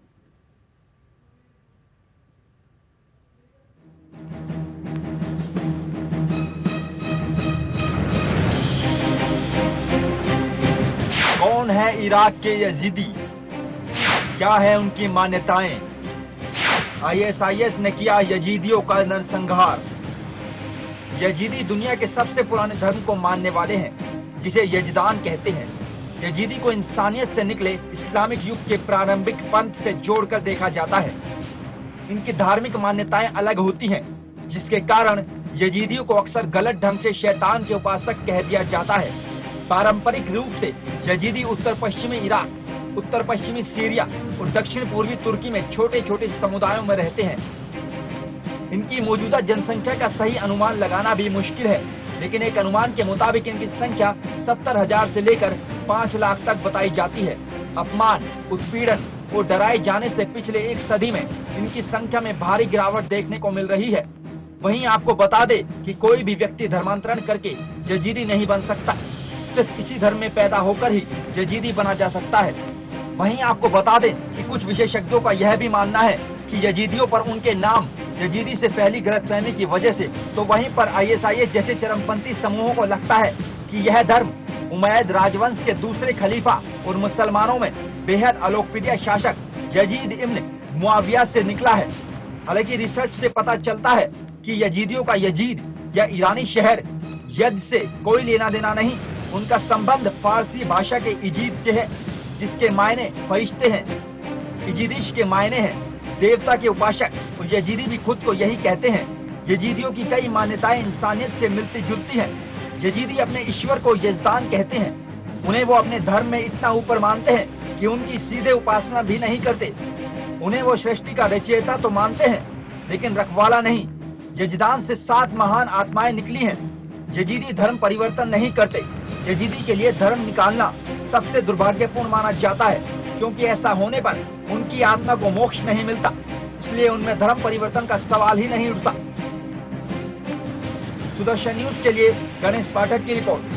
Speaker 6: कौन है इराक के यजीदी? क्या है उनकी मान्यताएं? आईएसआईएस ने किया यजीदियों का नरसंहार। यजीदी दुनिया के सबसे पुराने धर्म को मानने वाले हैं, जिसे यजदान कहते हैं। यजीदी को इंसानियत से निकले इस्लामिक युग के प्रारंभिक पंथ से जोड़कर देखा जाता है। इनकी धार्मिक मान्यताएं अलग होती हैं, जिसके कारण यजीदियों को अक्सर गलत ढंग से शैतान के उपासक कह दिया जाता है। पारंपरिक रूप से यजीदी उत्तर पश्चिमी इराक, उत्तर पश्चिमी सीरिया और दक्षिण पूर्वी तुर्की में छोटे छोटे समुदायों में रहते हैं। इनकी मौजूदा जनसंख्या का सही अनुमान लगाना भी मुश्किल है, लेकिन एक अनुमान के मुताबिक इनकी संख्या 70,000 से लेकर 5 लाख तक बताई जाती है। अपमान, उत्पीड़न और डराए जाने से पिछले एक सदी में इनकी संख्या में भारी गिरावट देखने को मिल रही है। वहीं आपको बता दें कि कोई भी व्यक्ति धर्मांतरण करके यजीदी नहीं बन सकता, सिर्फ इसी धर्म में पैदा होकर ही यजीदी बना जा सकता है। वहीं आपको बता दें कि कुछ विशेषज्ञों का यह भी मानना है कि यजीदियों पर उनके नाम यजीदी से फैली गलतफहमी की वजह से, तो वहीं पर आईएसआईएस जैसे चरमपंथी समूहों को लगता है कि यह धर्म उमैयद राजवंश के दूसरे खलीफा और मुसलमानों में बेहद अलोकप्रिय शासक यजीद इब्न मुआविया से निकला है। हालांकि रिसर्च से पता चलता है कि यजीदियों का यजीद या ईरानी शहर यद से कोई लेना देना नहीं। उनका संबंध फारसी भाषा के इजीद से है, जिसके मायने फरिश्ते हैं। यजीदिश के मायने हैं देवता के उपासक, और यजीदी भी खुद को यही कहते हैं। यजीदियों की कई मान्यताएं इंसानियत से मिलती जुलती हैं। यजीदी अपने ईश्वर को यजदान कहते हैं। उन्हें वो अपने धर्म में इतना ऊपर मानते हैं कि उनकी सीधे उपासना भी नहीं करते। उन्हें वो सृष्टि का रचयिता तो मानते हैं, लेकिन रखवाला नहीं। यजदान से 7 महान आत्माएं निकली हैं। यजीदी धर्म परिवर्तन नहीं करते। यजीदी के लिए धर्म निकालना सबसे दुर्भाग्यपूर्ण माना जाता है, क्योंकि ऐसा होने पर उनकी आत्मा को मोक्ष नहीं मिलता। इसलिए उनमें धर्म परिवर्तन का सवाल ही नहीं उठता। सुदर्शन न्यूज के लिए गणेश पाठक की रिपोर्ट।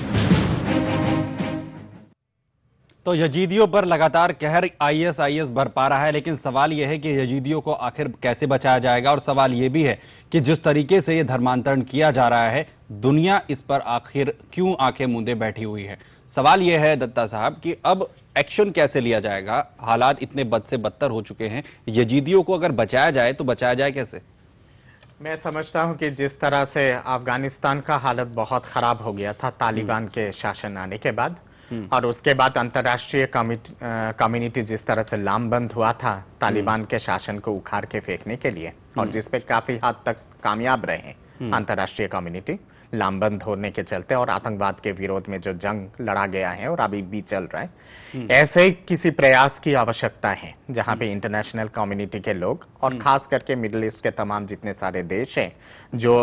Speaker 1: तो यजीदियों पर लगातार कहर आईएसआईएस बर पा रहा है, लेकिन सवाल यह है कि यजीदियों को आखिर कैसे बचाया जाएगा। और सवाल यह भी है कि जिस तरीके से यह धर्मांतरण किया जा रहा है, दुनिया इस पर आखिर क्यों आंखें मूंदे बैठी हुई है। सवाल यह है दत्ता साहब कि अब एक्शन कैसे लिया जाएगा। हालात इतने बद से बदतर हो चुके हैं, यजीदियों को अगर बचाया जाए तो बचाया जाए कैसे?
Speaker 4: मैं समझता हूं कि जिस तरह से अफगानिस्तान का हालत बहुत खराब हो गया था तालिबान के शासन आने के बाद, और उसके बाद अंतर्राष्ट्रीय कम्युनिटी जिस तरह से लामबंद हुआ था तालिबान के शासन को उखाड़ के फेंकने के लिए, और जिसपे काफी हद तक कामयाब रहे अंतर्राष्ट्रीय कम्युनिटी लामबंद होने के चलते, और आतंकवाद के विरोध में जो जंग लड़ा गया है और अभी भी चल रहा है, ऐसे किसी प्रयास की आवश्यकता है जहां पे इंटरनेशनल कम्युनिटी के लोग, और खास करके मिडिल ईस्ट के तमाम जितने सारे देश हैं जो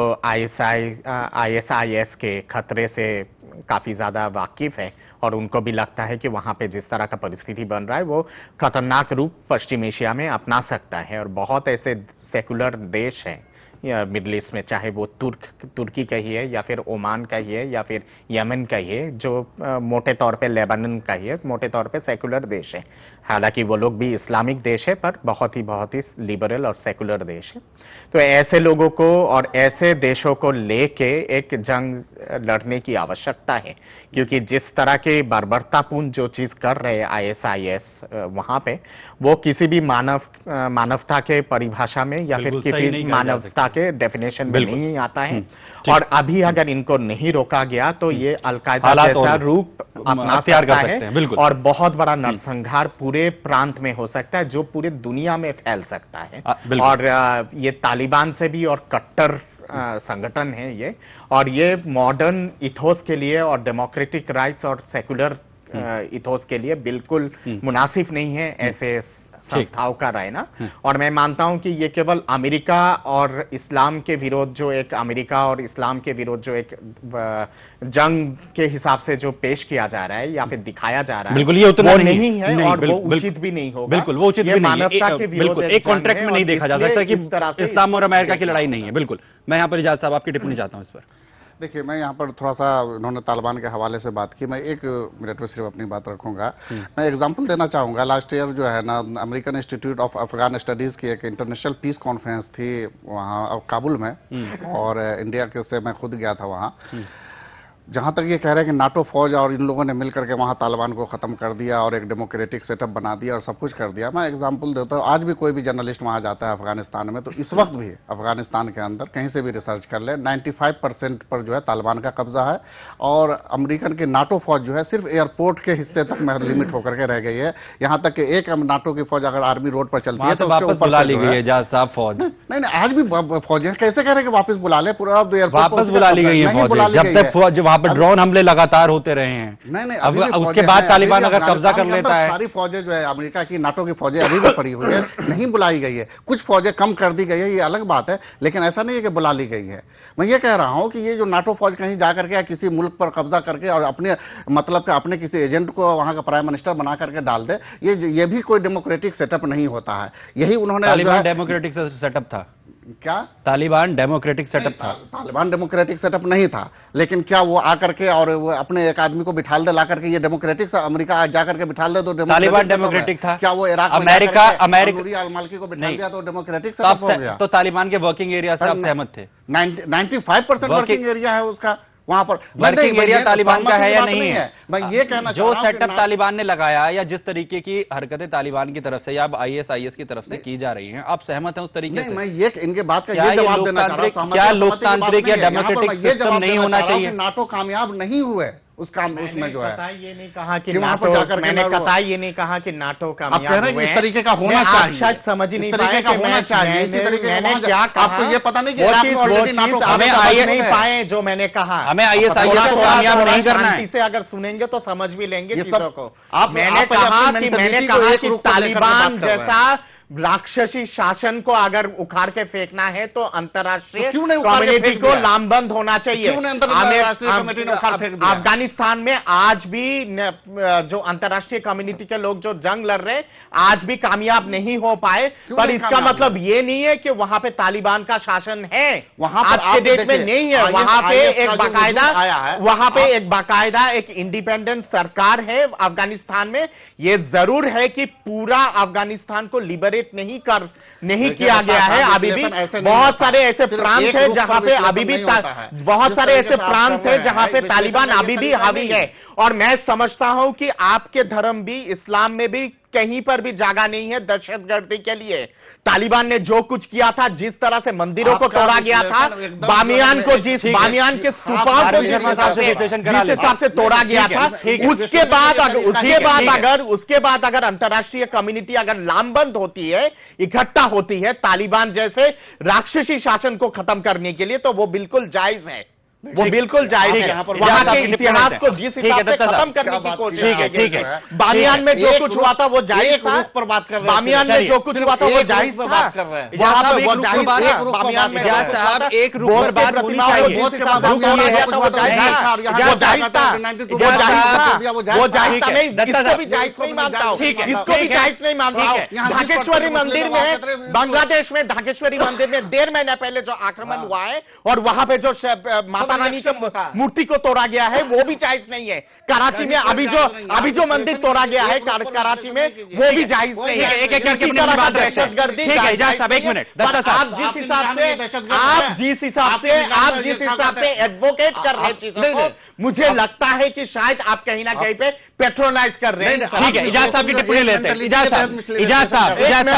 Speaker 4: आईएसआईएस के खतरे से काफी ज्यादा वाकिफ है, और उनको भी लगता है कि वहां पे जिस तरह का परिस्थिति बन रहा है वो खतरनाक रूप पश्चिम एशिया में अपना सकता है। और बहुत ऐसे सेकुलर देश हैं मिडिल ईस्ट में, चाहे वो तुर्की कहिए या फिर ओमान कहिए या फिर यमन कहिए, जो मोटे तौर पे लेबनान कहिए, मोटे तौर पे सेकुलर देश है। हालांकि वो लोग भी इस्लामिक देश है, पर बहुत ही लिबरल और सेकुलर देश है। तो ऐसे लोगों को और ऐसे देशों को लेके एक जंग लड़ने की आवश्यकता है, क्योंकि जिस तरह के बर्बरतापूर्ण जो चीज कर रहे हैं आईएसआईएस वहां पे, वो किसी भी मानवता के परिभाषा में या फिर किसी मानवता के डेफिनेशन में नहीं आता है। और अभी अगर इनको नहीं रोका गया तो ये अलकायदा जैसा रूप अपना सकता है, और बहुत बड़ा नरसंहार पूरे प्रांत में हो सकता है, जो पूरे दुनिया में फैल सकता है। और ये तालिबान से भी और कट्टर संगठन है ये, और ये मॉडर्न इथोस के लिए और डेमोक्रेटिक राइट्स और सेकुलर इथोस के लिए बिल्कुल मुनासिब नहीं है ऐसे संस्थाओं का रहना। और मैं मानता हूं कि ये केवल अमेरिका और इस्लाम के विरोध, जो एक अमेरिका और इस्लाम के विरोध जो एक जंग के हिसाब से जो पेश किया जा रहा है या फिर दिखाया जा रहा है,
Speaker 1: बिल्कुल ये उतना
Speaker 4: नहीं है, और वो उचित भी नहीं होगा।
Speaker 1: बिल्कुल वो उचित भी नहीं है। बिल्कुल एक कॉन्ट्रैक्ट में नहीं देखा जा सकता कि इस्लाम और अमेरिका की लड़ाई नहीं है। बिल्कुल। मैं यहां पर इजाज साहब आपकी टिप्पणी चाहता हूं इस पर।
Speaker 3: देखिए, मैं यहाँ पर थोड़ा सा, उन्होंने तालिबान के हवाले से बात की, मैं 1 मिनट में सिर्फ अपनी बात रखूंगा। मैं एग्जांपल देना चाहूंगा। लास्ट ईयर जो है ना, American Institute of Afghan Studies की एक इंटरनेशनल पीस कॉन्फ्रेंस थी वहाँ काबुल में, और इंडिया के से मैं खुद गया था वहाँ। जहां तक ये कह रहे हैं कि नाटो फौज और इन लोगों ने मिलकर के वहां तालिबान को खत्म कर दिया और एक डेमोक्रेटिक सेटअप बना दिया और सब कुछ कर दिया, मैं एग्जांपल देता हूं। आज भी कोई भी जर्नलिस्ट वहां जाता है अफगानिस्तान में, तो इस वक्त भी अफगानिस्तान के अंदर कहीं से भी रिसर्च कर ले, 95% पर जो है तालिबान का कब्जा है, और अमेरिकन की नाटो फौज जो है सिर्फ एयरपोर्ट के हिस्से तक में लिमिट होकर के रह गई है। यहां तक कि एक नाटो की फौज अगर आर्मी रोड पर चलती है तो
Speaker 1: वापस बुला ली गई है साहब फौज।
Speaker 3: नहीं, आज भी फौज है। कैसे कह रहे हैं कि वापस बुला ले? पूरा
Speaker 1: वापस बुला ली गई है फौज, जब तक वहां पर ड्रोन हमले लगातार होते रहे हैं।
Speaker 3: नहीं,
Speaker 1: अब उसके बाद तालिबान अगर कब्जा कर लेता है,
Speaker 3: सारी फौजें जो है अमेरिका की, नाटो की फौजें अभी भी पड़ी हुई है, नहीं बुलाई गई है। कुछ फौजें कम कर दी गई है, ये अलग बात है, लेकिन ऐसा नहीं है कि बुला ली गई है। मैं ये कह रहा हूं कि ये जो नाटो फौज कहीं जाकर के किसी मुल्क पर कब्जा करके और अपने मतलब कि अपने किसी एजेंट को वहां का प्राइम मिनिस्टर बना करके डाल दे, ये भी कोई डेमोक्रेटिक सेटअप नहीं होता है। यही उन्होंने,
Speaker 1: तालिबान डेमोक्रेटिक सेटअप था
Speaker 3: क्या?
Speaker 1: तालिबान डेमोक्रेटिक सेटअप था?
Speaker 3: तालिबान डेमोक्रेटिक सेटअप नहीं था, लेकिन क्या वो आकर के और वो अपने एक आदमी को बिठा दे, ला करके ये डेमोक्रेटिक, अमेरिका जाकर के बिठा दे तो
Speaker 1: तालिबान डेमोक्रेटिक था?
Speaker 3: क्या वो इराक
Speaker 1: अमेरिका
Speaker 3: अल मालिकी को बिठा दिया तो डेमोक्रेटिक सेटअप हो गया?
Speaker 1: तो तालिबान के वर्किंग एरिया से आप सहमत थे?
Speaker 3: 95% वर्किंग एरिया है उसका, वहां पर
Speaker 1: वर्किंग एरिया तालिबान का है या नहीं है?
Speaker 3: मैं ये कहना
Speaker 1: जो सेटअप तालिबान ने लगाया या जिस तरीके की हरकतें तालिबान की तरफ से या आईएसआईएस की तरफ से की जा रही हैं, आप सहमत हैं उस तरीके से?
Speaker 3: मैं ये इनके बात का ये जवाब देना चाह रहा हूं,
Speaker 1: क्या लोकतांत्रिक या डेमोक्रेटिक सिस्टम नहीं होना चाहिए?
Speaker 3: नाटो कामयाब नहीं हुए उस काम उसमें जो है।
Speaker 4: ये नहीं कहा कि
Speaker 3: वहां पर जाकर
Speaker 4: मैंने कतई ये नहीं कहा कि नाटो कामयाब
Speaker 3: आप कह रहे हैं इस तरीके का होना चाहिए,
Speaker 4: शायद समझ ही नहीं पाए
Speaker 3: का होना चाहिए, इसी तरीके का क्या आपको ये पता नहीं कि
Speaker 4: नाटो हमें आईएस नहीं पाए जो मैंने कहा,
Speaker 1: हमें आईएसआईएस को कामयाब नहीं करना है।
Speaker 4: से अगर सुनेंगे तो समझ भी लेंगे चीजों को।
Speaker 3: मैंने
Speaker 4: कहा कि तालिबान जैसा राक्षसी शासन को अगर उखाड़ के फेंकना है तो अंतर्राष्ट्रीय कम्युनिटी को लामबंद होना चाहिए। अफगानिस्तान में आज भी जो अंतर्राष्ट्रीय कम्युनिटी के लोग जो जंग लड़ रहे आज भी कामयाब नहीं हो पाए, पर इसका मतलब ये नहीं है कि वहां पे तालिबान का शासन है,
Speaker 3: वहां
Speaker 4: आज के डेट में नहीं है। वहां पे एक बाकायदा एक इंडिपेंडेंट सरकार है अफगानिस्तान में। ये जरूर है कि पूरा अफगानिस्तान को लिबरेट नहीं किया गया है। अभी भी बहुत सारे ऐसे प्रांत हैं जहां पे अभी भी बहुत सारे ऐसे प्रांत हैं जहां पे तालिबान अभी भी हावी है। और मैं समझता हूं कि आपके धर्म भी, इस्लाम में भी कहीं पर भी जगह नहीं है दहशतगर्दी के लिए। तालिबान ने जो कुछ किया था, जिस तरह से मंदिरों को तोड़ा गया था, बामियान के स्तूपों को जिस हिसाब से तोड़ा गया था, उसके बाद अगर अंतर्राष्ट्रीय कम्युनिटी अगर लामबंद होती है, इकट्ठा होती है तालिबान जैसे राक्षसी शासन को खत्म करने के लिए, तो वो बिल्कुल जायज है, वो बिल्कुल जायज है। वहां के इतिहास को जिस हिसाब से खत्म करने की कोशिश
Speaker 1: ठीक है।
Speaker 4: बामियान में जो कुछ हुआ था वो जायज था, बामियान में जो कुछ हुआ था वो जायज था, वहां पर वो जायज था। बामियान में साहब एक रूप पर बात होनी चाहिए, वो जायज था, वो जायज था। मैं इसको भी जायज नहीं मानता हूं, इसको भी जायज नहीं मानता हूं। ढाकेश्वरी मंदिर में, बांग्लादेश में ढाकेश्वरी मंदिर में 1.5 महीना पहले जो आक्रमण हुआ है और वहां पे जो माता रानी की मूर्ति को तोड़ा गया है वो भी जायज नहीं है। कराची में अभी जो मंदिर तोड़ा गया है कराची में वो भी जायज नहीं है। एक करके दहशतगर्दी।
Speaker 1: एक मिनट,
Speaker 4: आप जिस हिसाब से एडवोकेट कर रहे चीजों को, मुझे लगता है कि शायद आप कहीं ना कहीं पे पेट्रोनाइज कर रहे हैं।
Speaker 1: ठीक है, इजाज साहब की टिप्पणी लेते हैं। इजाज साहब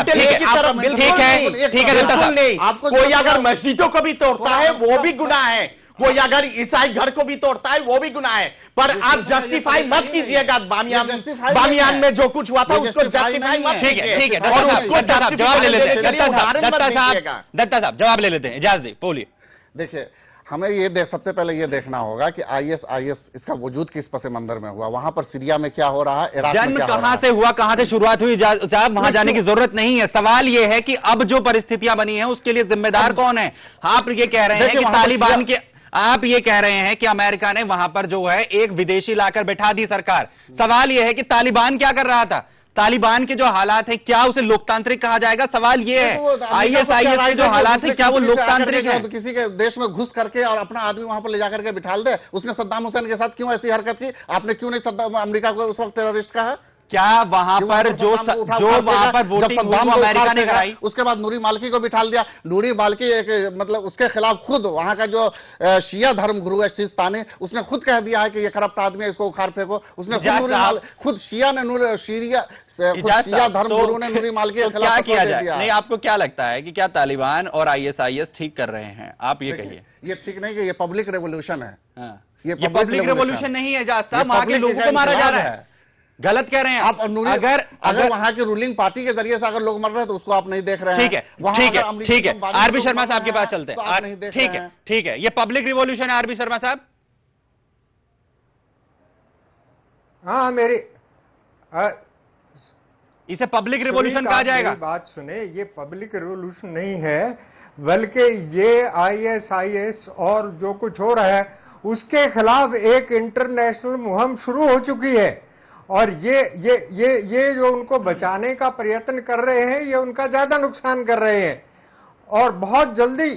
Speaker 1: ठीक है,
Speaker 4: नहीं, कोई अगर मस्जिदों को भी तोड़ता है वो भी गुनाह है, कोई अगर ईसाई घर को भी तोड़ता है वो भी गुनाह है। पर आप जस्टिफाई मत कीजिएगा बामियान में जो कुछ हुआ था उसको जस्टिफाई मत कीजिए।
Speaker 1: ठीक है, जवाब ले लेते हैं। दत्ता साहब जवाब ले लेते हैं। इजाज जी बोलिए।
Speaker 3: देखिए, हमें सबसे पहले ये देखना होगा कि आईएसआईएस इसका वजूद किस पस मंजर में हुआ, वहां पर सीरिया में क्या हो रहा है, इराक में क्या
Speaker 1: कहां से हुआ, कहां से शुरुआत हुई, साहब वहां जाने की जरूरत नहीं है। सवाल ये है कि अब जो परिस्थितियां बनी हैं उसके लिए जिम्मेदार कौन है? आप ये कह रहे हैं कि तालिबान के, आप ये कह रहे हैं कि अमेरिका ने वहां पर जो है एक विदेशी लाकर बैठा दी सरकार। सवाल यह है कि तालिबान क्या कर रहा था? तालिबान के जो हालात है क्या उसे लोकतांत्रिक कहा जाएगा? सवाल ये है आईएसआईएस के जो हालात है क्या वो लोकतांत्रिक है?
Speaker 3: तो किसी के देश में घुस करके और अपना आदमी वहां पर ले जाकर के बिठाल दे। उसने सद्दाम हुसैन के साथ क्यों ऐसी हरकत की? आपने क्यों नहीं अमेरिका को उस वक्त टेररिस्ट कहा?
Speaker 1: क्या वहां पर जो वहां पर वोटिंग अमेरिका ने कराई,
Speaker 3: उसके बाद नूरी मालकी को बिठा दिया। नूरी मालकी मतलब उसके खिलाफ खुद वहां का जो शिया धर्म गुरु है सिस्तानी, उसने खुद कह दिया है कि ये करप्ट आदमी है, इसको उखाड़ फेंको। उसने खुद शिया धर्म गुरु ने नूरी मालकी के खिलाफ
Speaker 1: किया जाए। नहीं, आपको क्या लगता है कि क्या तालिबान और आईएसआईएस ठीक कर रहे हैं? आप ये कहिए।
Speaker 3: ये ठीक नहीं कि ये पब्लिक रेवोल्यूशन है।
Speaker 1: ये पब्लिक रेवोल्यूशन नहीं है जाज साहब, वहां के लोगों को मारा जा रहा है। गलत कह रहे हैं आप।
Speaker 3: अगर वहां की रूलिंग पार्टी के जरिए से अगर लोग मर रहे हैं तो उसको आप नहीं देख रहे हैं।
Speaker 1: ठीक है। आरबी शर्मा साहब के पास चलते हैं। ठीक है, ये पब्लिक रिवॉल्यूशन है आरबी शर्मा साहब।
Speaker 5: हाँ,
Speaker 1: इसे पब्लिक रिवॉल्यूशन कहा जाएगा।
Speaker 5: बात सुने, ये पब्लिक रिवॉल्यूशन नहीं है, बल्कि ये आईएसआईएस और जो कुछ हो रहा है उसके खिलाफ एक इंटरनेशनल मुहिम शुरू हो चुकी है। और ये जो उनको बचाने का प्रयत्न कर रहे हैं, ये उनका ज्यादा नुकसान कर रहे हैं। और बहुत जल्दी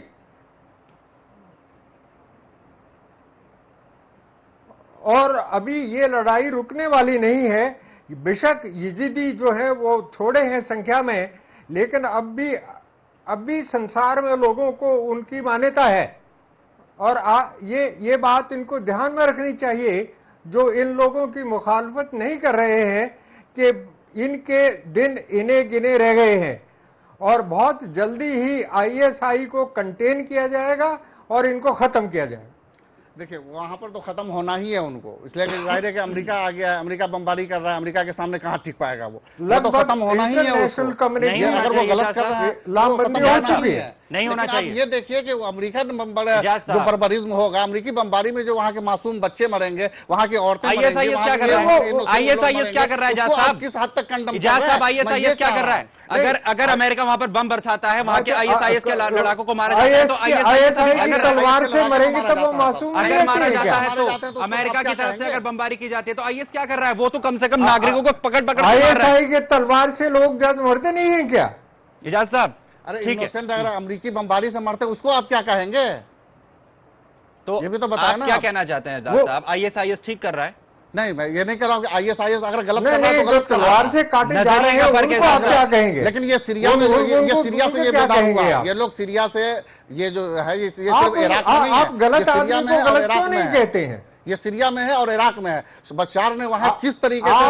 Speaker 5: और अभी ये लड़ाई रुकने वाली नहीं है। बेशक यजीदी जो है वो थोड़े हैं संख्या में, लेकिन अब भी संसार में लोगों को उनकी मान्यता है। और ये बात इनको ध्यान में रखनी चाहिए, जो इन लोगों की मुखालफत नहीं कर रहे हैं, कि इनके दिन इन्हें गिने रह गए हैं और बहुत जल्दी ही आईएसआई को कंटेन किया जाएगा और इनको खत्म किया जाएगा।
Speaker 3: देखिए वहां पर तो खत्म होना ही है उनको, इसलिए कि जाहिर है कि अमेरिका आ गया है, अमेरिका बमबारी कर रहा है, अमेरिका के सामने कहां टिक पाएगा वो तो खत्म होना ही है उसको। अगर वो गलत कर रहा है
Speaker 5: लामबंदी हो चुकी है,
Speaker 4: नहीं होना चाहिए।
Speaker 3: ये देखिए कि वो अमेरिकन जो बर्बरिज्म होगा, अमरीकी बमबारी में जो वहाँ के मासूम बच्चे मरेंगे, वहाँ की औरतें
Speaker 1: आईएसआईएस क्या कर रहा है? आईएसआईएस क्या कर रहा है? साहब
Speaker 3: किस हद तक कंडम
Speaker 1: इजाज साहब, आईएसआईएस क्या कर रहा है? अगर अमेरिका वहां पर बम बरसाता है, वहां के आईएसआईएस के लड़ाकों को मारा जाता है, तो
Speaker 5: आईएसआई की तलवार से मरेंगे तब वो मासूम
Speaker 1: अगर मारा जाता है तो अमेरिका की तरफ से अगर बमबारी की जाती है तो आईएस क्या कर रहा है? वो तो कम से कम नागरिकों को पकड़ पकड़
Speaker 5: आईएसआई के तलवार से लोग जज मरते नहीं है क्या?
Speaker 1: इजाज साहब
Speaker 3: अरे
Speaker 1: ठीक है,
Speaker 3: अगर अमरीकी बमबारी से मरते उसको आप क्या कहेंगे?
Speaker 1: तो
Speaker 3: ये भी तो बताया ना।
Speaker 1: क्या कहना चाहते हैं इजाज साहब? आईएसआईएस ठीक कर रहा है?
Speaker 3: नहीं, मैं ये नहीं कह रहा हूं कि आईएसआईएस अगर गलत कर रहा है तो गलत
Speaker 5: तलवार से काटे जा रहे हैं उनको आप क्या कहेंगे?
Speaker 3: लेकिन ये सीरिया में, ये सीरिया से ये पैदा हुआ, ये लोग सीरिया से, ये जो है ये सिर्फ इराक में नहीं है,
Speaker 5: आप गलत आदमी को गलत क्यों नहीं कहते हैं?
Speaker 3: ये सीरिया में है और इराक में है। बशार ने वहां किस तरीके से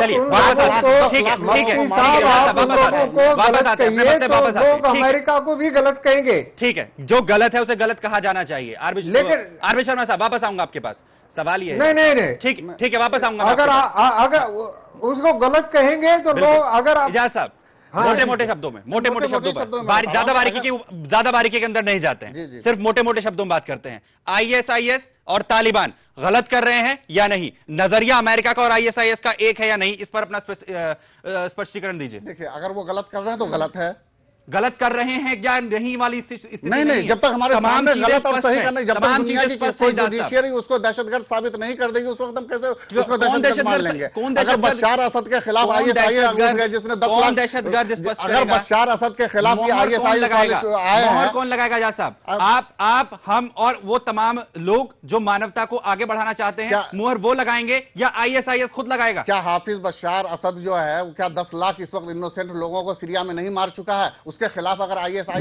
Speaker 5: लोग अमेरिका को भी गलत कहेंगे।
Speaker 1: ठीक है, जो गलत है उसे गलत कहा जाना चाहिए। लेकिन आरबी शर्मा साहब वापस आऊंगा आपके पास, सवाल ये है।
Speaker 5: नहीं
Speaker 1: ठीक है, वापस आऊंगा।
Speaker 5: अगर उसको गलत कहेंगे तो लोग, अगर
Speaker 1: इजाज साहब मोटे मोटे शब्दों में, ज्यादा बारीकी के अंदर नहीं जाते हैं, सिर्फ मोटे मोटे शब्दों में बात करते हैं। आईएसआईएस और तालिबान गलत कर रहे हैं या नहीं? नजरिया अमेरिका का और आईएसआईएस का एक है या नहीं? इस पर अपना स्पष्टीकरण दीजिए।
Speaker 3: देखिए अगर वो गलत कर रहे हैं तो गलत है,
Speaker 1: गलत कर रहे हैं या नहीं वाली स्थिति
Speaker 3: नहीं, जब तक हमारे सामने गलत और सही करने, जब तक दुनिया की कोई जुडिशियरी उसको दहशतगर्द साबित नहीं कर देगी, उस वक्त हम कैसे उसको दहशतगर्द मान लेंगे? अगर बशर असद के खिलाफ आईएसआईएस जिसने 10 लाख
Speaker 1: दहशतगर्द,
Speaker 3: अगर बशर असद के खिलाफ ये आईएसआईएस आए हैं,
Speaker 1: कौन लगाएगा? जाज साहब आप हम और वो तमाम लोग जो मानवता को आगे बढ़ाना चाहते हैं, मुहर वो लगाएंगे या आईएसआईएस खुद लगाएगा?
Speaker 3: क्या हाफिज बशर असद जो है क्या 10 लाख इस वक्त इनोसेंट लोगों को सीरिया में नहीं मार चुका है? उसके खिलाफ अगर आईएसआई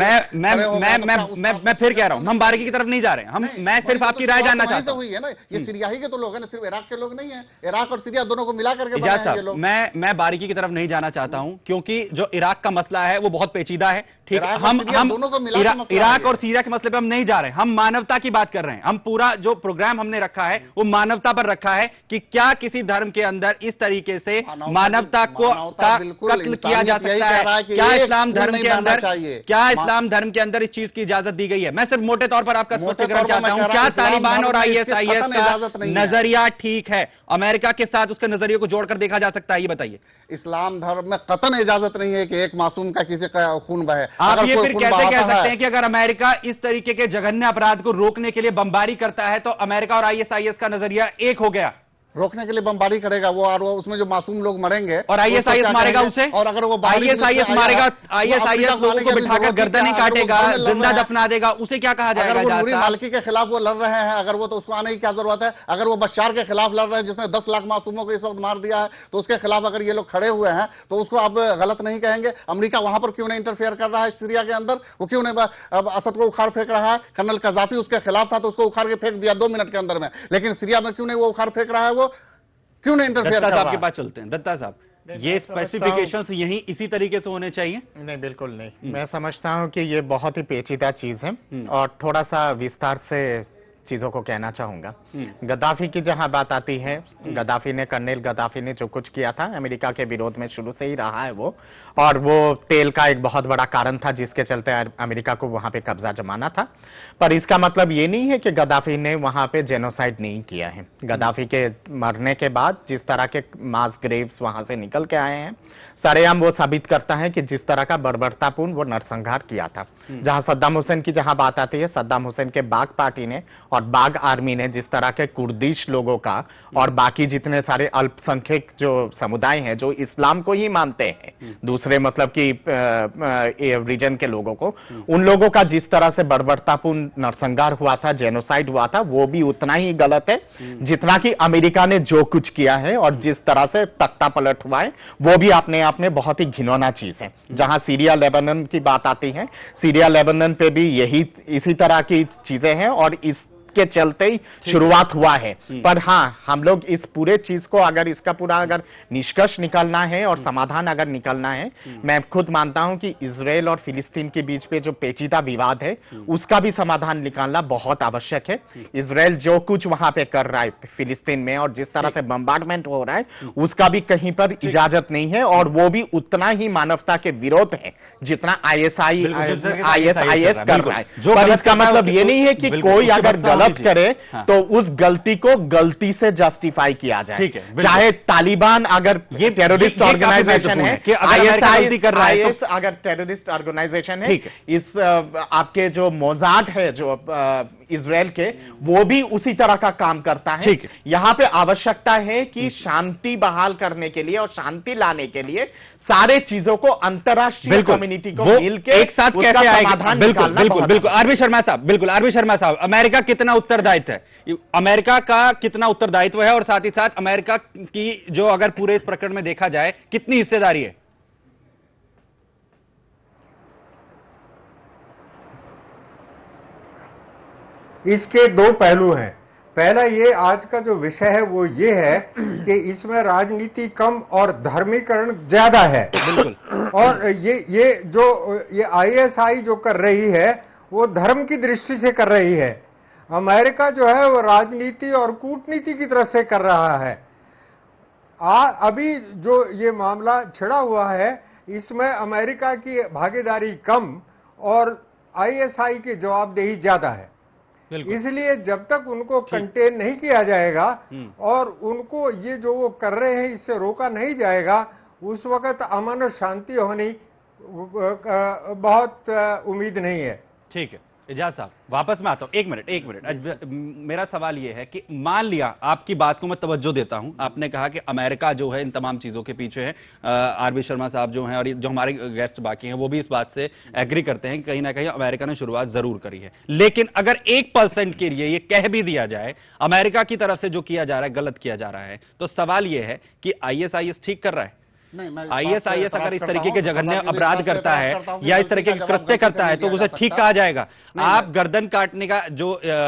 Speaker 1: मैं फिर कह रहा हूं, हम बारीकी की तरफ नहीं जा रहे हैं, मैं सिर्फ आपकी राय जानना चाहता हूं।
Speaker 3: हुई है ना, ये सीरिया ही के तो लोग हैं ना, सिर्फ इराक के लोग नहीं है। इराक और सीरिया दोनों को मिला करके बनाए हैं ये लोग।
Speaker 1: मैं बारीकी की तरफ नहीं जाना चाहता हूं, क्योंकि जो इराक का मसला है वो बहुत पेचीदा है। ठीक है, हम इराक और सीरिया के मसले पे हम नहीं जा रहे हैं, हम मानवता की बात कर रहे हैं। हम पूरा जो प्रोग्राम हमने रखा है वो मानवता पर रखा है कि क्या किसी धर्म के अंदर इस तरीके से मानवता को कत्ल किया जा सकता है? क्या इस्लाम धर्म के अंदर इस चीज की इजाजत दी गई है? मैं सिर्फ मोटे तौर पर आपका स्पष्टीकरण चाहता हूं। क्या तालिबान और आईएसआईएस का नजरिया ठीक है? अमेरिका के साथ उसके नजरिए को जोड़कर देखा जा सकता है, ये बताइए।
Speaker 3: इस्लाम धर्म में कतन इजाजत नहीं है कि एक मासूम का किसी का खून बहे।
Speaker 1: आप ये फिर कैसे कह सकते हैं कि अगर अमेरिका इस तरीके के जघन्य अपराध को रोकने के लिए बमबारी करता है तो अमेरिका और आईएसआईएस का नजरिया एक हो गया?
Speaker 3: रोकने के लिए बमबारी करेगा वो, और उसमें जो मासूम लोग मरेंगे
Speaker 1: और आईएसआईएस मारेगा उसे,
Speaker 3: और अगर वो
Speaker 1: आईएसआईएस मारेगा, आईएसआईएस लोगों को बिठाकर गर्दन ही काटेगा, जिंदा दफना देगा, उसे क्या कहा जाएगा?
Speaker 3: अगर वो नूरी मालिकी के खिलाफ वो लड़ रहे हैं, अगर वो, तो उसको आने की क्या जरूरत है? अगर वो बशर के खिलाफ लड़ रहे हैं जिसने 10 लाख मासूमों को इस वक्त मार दिया है, तो उसके खिलाफ अगर ये लोग खड़े हुए हैं तो उसको आप गलत नहीं कहेंगे? अमेरिका वहां पर क्यों नहीं इंटरफेयर कर रहा है सीरिया के अंदर? वो क्यों नहीं अब असद को उखाड़ फेंक रहा है? कर्नल कजाफी उसके खिलाफ था तो उसको उखाड़ के फेंक दिया 2 मिनट के अंदर में, लेकिन सीरिया में क्यों नहीं वो उखाड़ फेंक रहा है? वो क्यों नहीं इंटरफेयर कर रहा है?
Speaker 1: आपके पास चलते हैं दत्ता साहब, ये स्पेसिफिकेशंस यही इसी तरीके से होने चाहिए?
Speaker 4: नहीं, बिल्कुल नहीं। मैं समझता हूं कि ये बहुत ही पेचीदा चीज है और थोड़ा सा विस्तार से चीजों को कहना चाहूंगा। गद्दाफी की जहां बात आती है, गद्दाफी ने, कर्नल गद्दाफी ने जो कुछ किया था अमेरिका के विरोध में शुरू से ही रहा है वो, और वो तेल का एक बहुत बड़ा कारण था जिसके चलते अमेरिका को वहां पे कब्जा जमाना था। पर इसका मतलब ये नहीं है कि गद्दाफी ने वहां पे जेनोसाइड नहीं किया है। गद्दाफी के मरने के बाद जिस तरह के मास ग्रेव्स वहां से निकल के आए हैं, सरेआम वो साबित करता है कि जिस तरह का बर्बरतापूर्ण वो नरसंहार किया था। जहां सद्दाम हुसैन की जहां बात आती है, सद्दाम हुसैन के बाग पार्टी ने और बाग आर्मी ने जिस तरह के कुर्दिश लोगों का और बाकी जितने सारे अल्पसंख्यक जो समुदाय हैं जो इस्लाम को ही मानते हैं, दूसरे मतलब कि रीजन के लोगों को, उन लोगों का जिस तरह से बर्बरतापूर्ण नरसंहार हुआ था, जेनोसाइड हुआ था, वो भी उतना ही गलत है जितना कि अमेरिका ने जो कुछ किया है और जिस तरह से तख्ता पलट हुआ है वो भी अपने आप में बहुत ही घिनौना चीज है। जहां सीरिया लेबनान की बात आती है, सीरिया लेबनान पे भी इसी तरह की चीजें हैं और इस के चलते ही शुरुआत हुआ है। पर हाँ, हम लोग इस पूरे चीज को अगर इसका पूरा अगर निष्कर्ष निकालना है और समाधान अगर निकालना है, मैं खुद मानता हूं कि इजराइल और फिलिस्तीन के बीच पे जो पेचीदा विवाद है उसका भी समाधान निकालना बहुत आवश्यक है। इजराइल जो कुछ वहां पे कर रहा है फिलिस्तीन में और जिस तरह से बम्बार्डमेंट हो रहा है उसका भी कहीं पर इजाजत नहीं है, और वो भी उतना ही मानवता के विरोध है जितना आईएसआईएस कर रहा है। पर इसका मतलब ये नहीं है कि कोई अगर गलत करे तो उस गलती को गलती से जस्टिफाई किया जाए। चाहे तालिबान अगर ये टेररिस्ट ऑर्गेनाइजेशन है, आईएस अगर टेररिस्ट ऑर्गेनाइजेशन है, इस आपके जो मोजाद है जो इजराइल के, वो भी उसी तरह का काम करता है। यहां पे आवश्यकता है कि शांति बहाल करने के लिए और शांति लाने के लिए सारे चीजों को अंतर्राष्ट्रीय कम्युनिटी को मिलकर
Speaker 1: एक साथ कैसे आएगा। बिल्कुल आरबी शर्मा साहब, अमेरिका कितना उत्तरदायित्व है, अमेरिका का कितना उत्तरदायित्व है, और साथ ही साथ अमेरिका की जो अगर पूरे इस प्रकरण में देखा जाए कितनी हिस्सेदारी है?
Speaker 5: इसके दो पहलू हैं। पहला ये आज का जो विषय है वो ये है कि इसमें राजनीति कम और धर्मीकरण ज्यादा है। बिल्कुल। और ये आईएसआई जो कर रही है वो धर्म की दृष्टि से कर रही है, अमेरिका जो है वो राजनीति और कूटनीति की तरफ से कर रहा है। अभी जो ये मामला छिड़ा हुआ है इसमें अमेरिका की भागीदारी कम और आईएसआई की जवाबदेही ज्यादा है। इसलिए जब तक उनको कंटेन नहीं किया जाएगा और उनको ये जो वो कर रहे हैं इससे रोका नहीं जाएगा, उस वक्त अमन और शांति होनी बहुत उम्मीद नहीं है।
Speaker 1: ठीक है एजाज साहब, वापस में आता हूं। एक मिनट। मेरा सवाल यह है कि मान लिया, आपकी बात को मैं तवज्जो देता हूं, आपने कहा कि अमेरिका जो है इन तमाम चीजों के पीछे है। आरबी शर्मा साहब जो हैं और जो हमारे गेस्ट बाकी हैं वो भी इस बात से एग्री करते हैं कि कहीं ना कहीं अमेरिका ने शुरुआत जरूर करी है। लेकिन अगर 1% के लिए ये कह भी दिया जाए अमेरिका की तरफ से जो किया जा रहा है गलत किया जा रहा है, तो सवाल यह है कि आईएसआईएस ठीक कर रहा है? आईएसआईएस अगर इस तरीके के जघन्य अपराध करता है या इस तरीके के कृत्य करता है तो उसे ठीक कहा जाएगा? आप गर्दन काटने का जो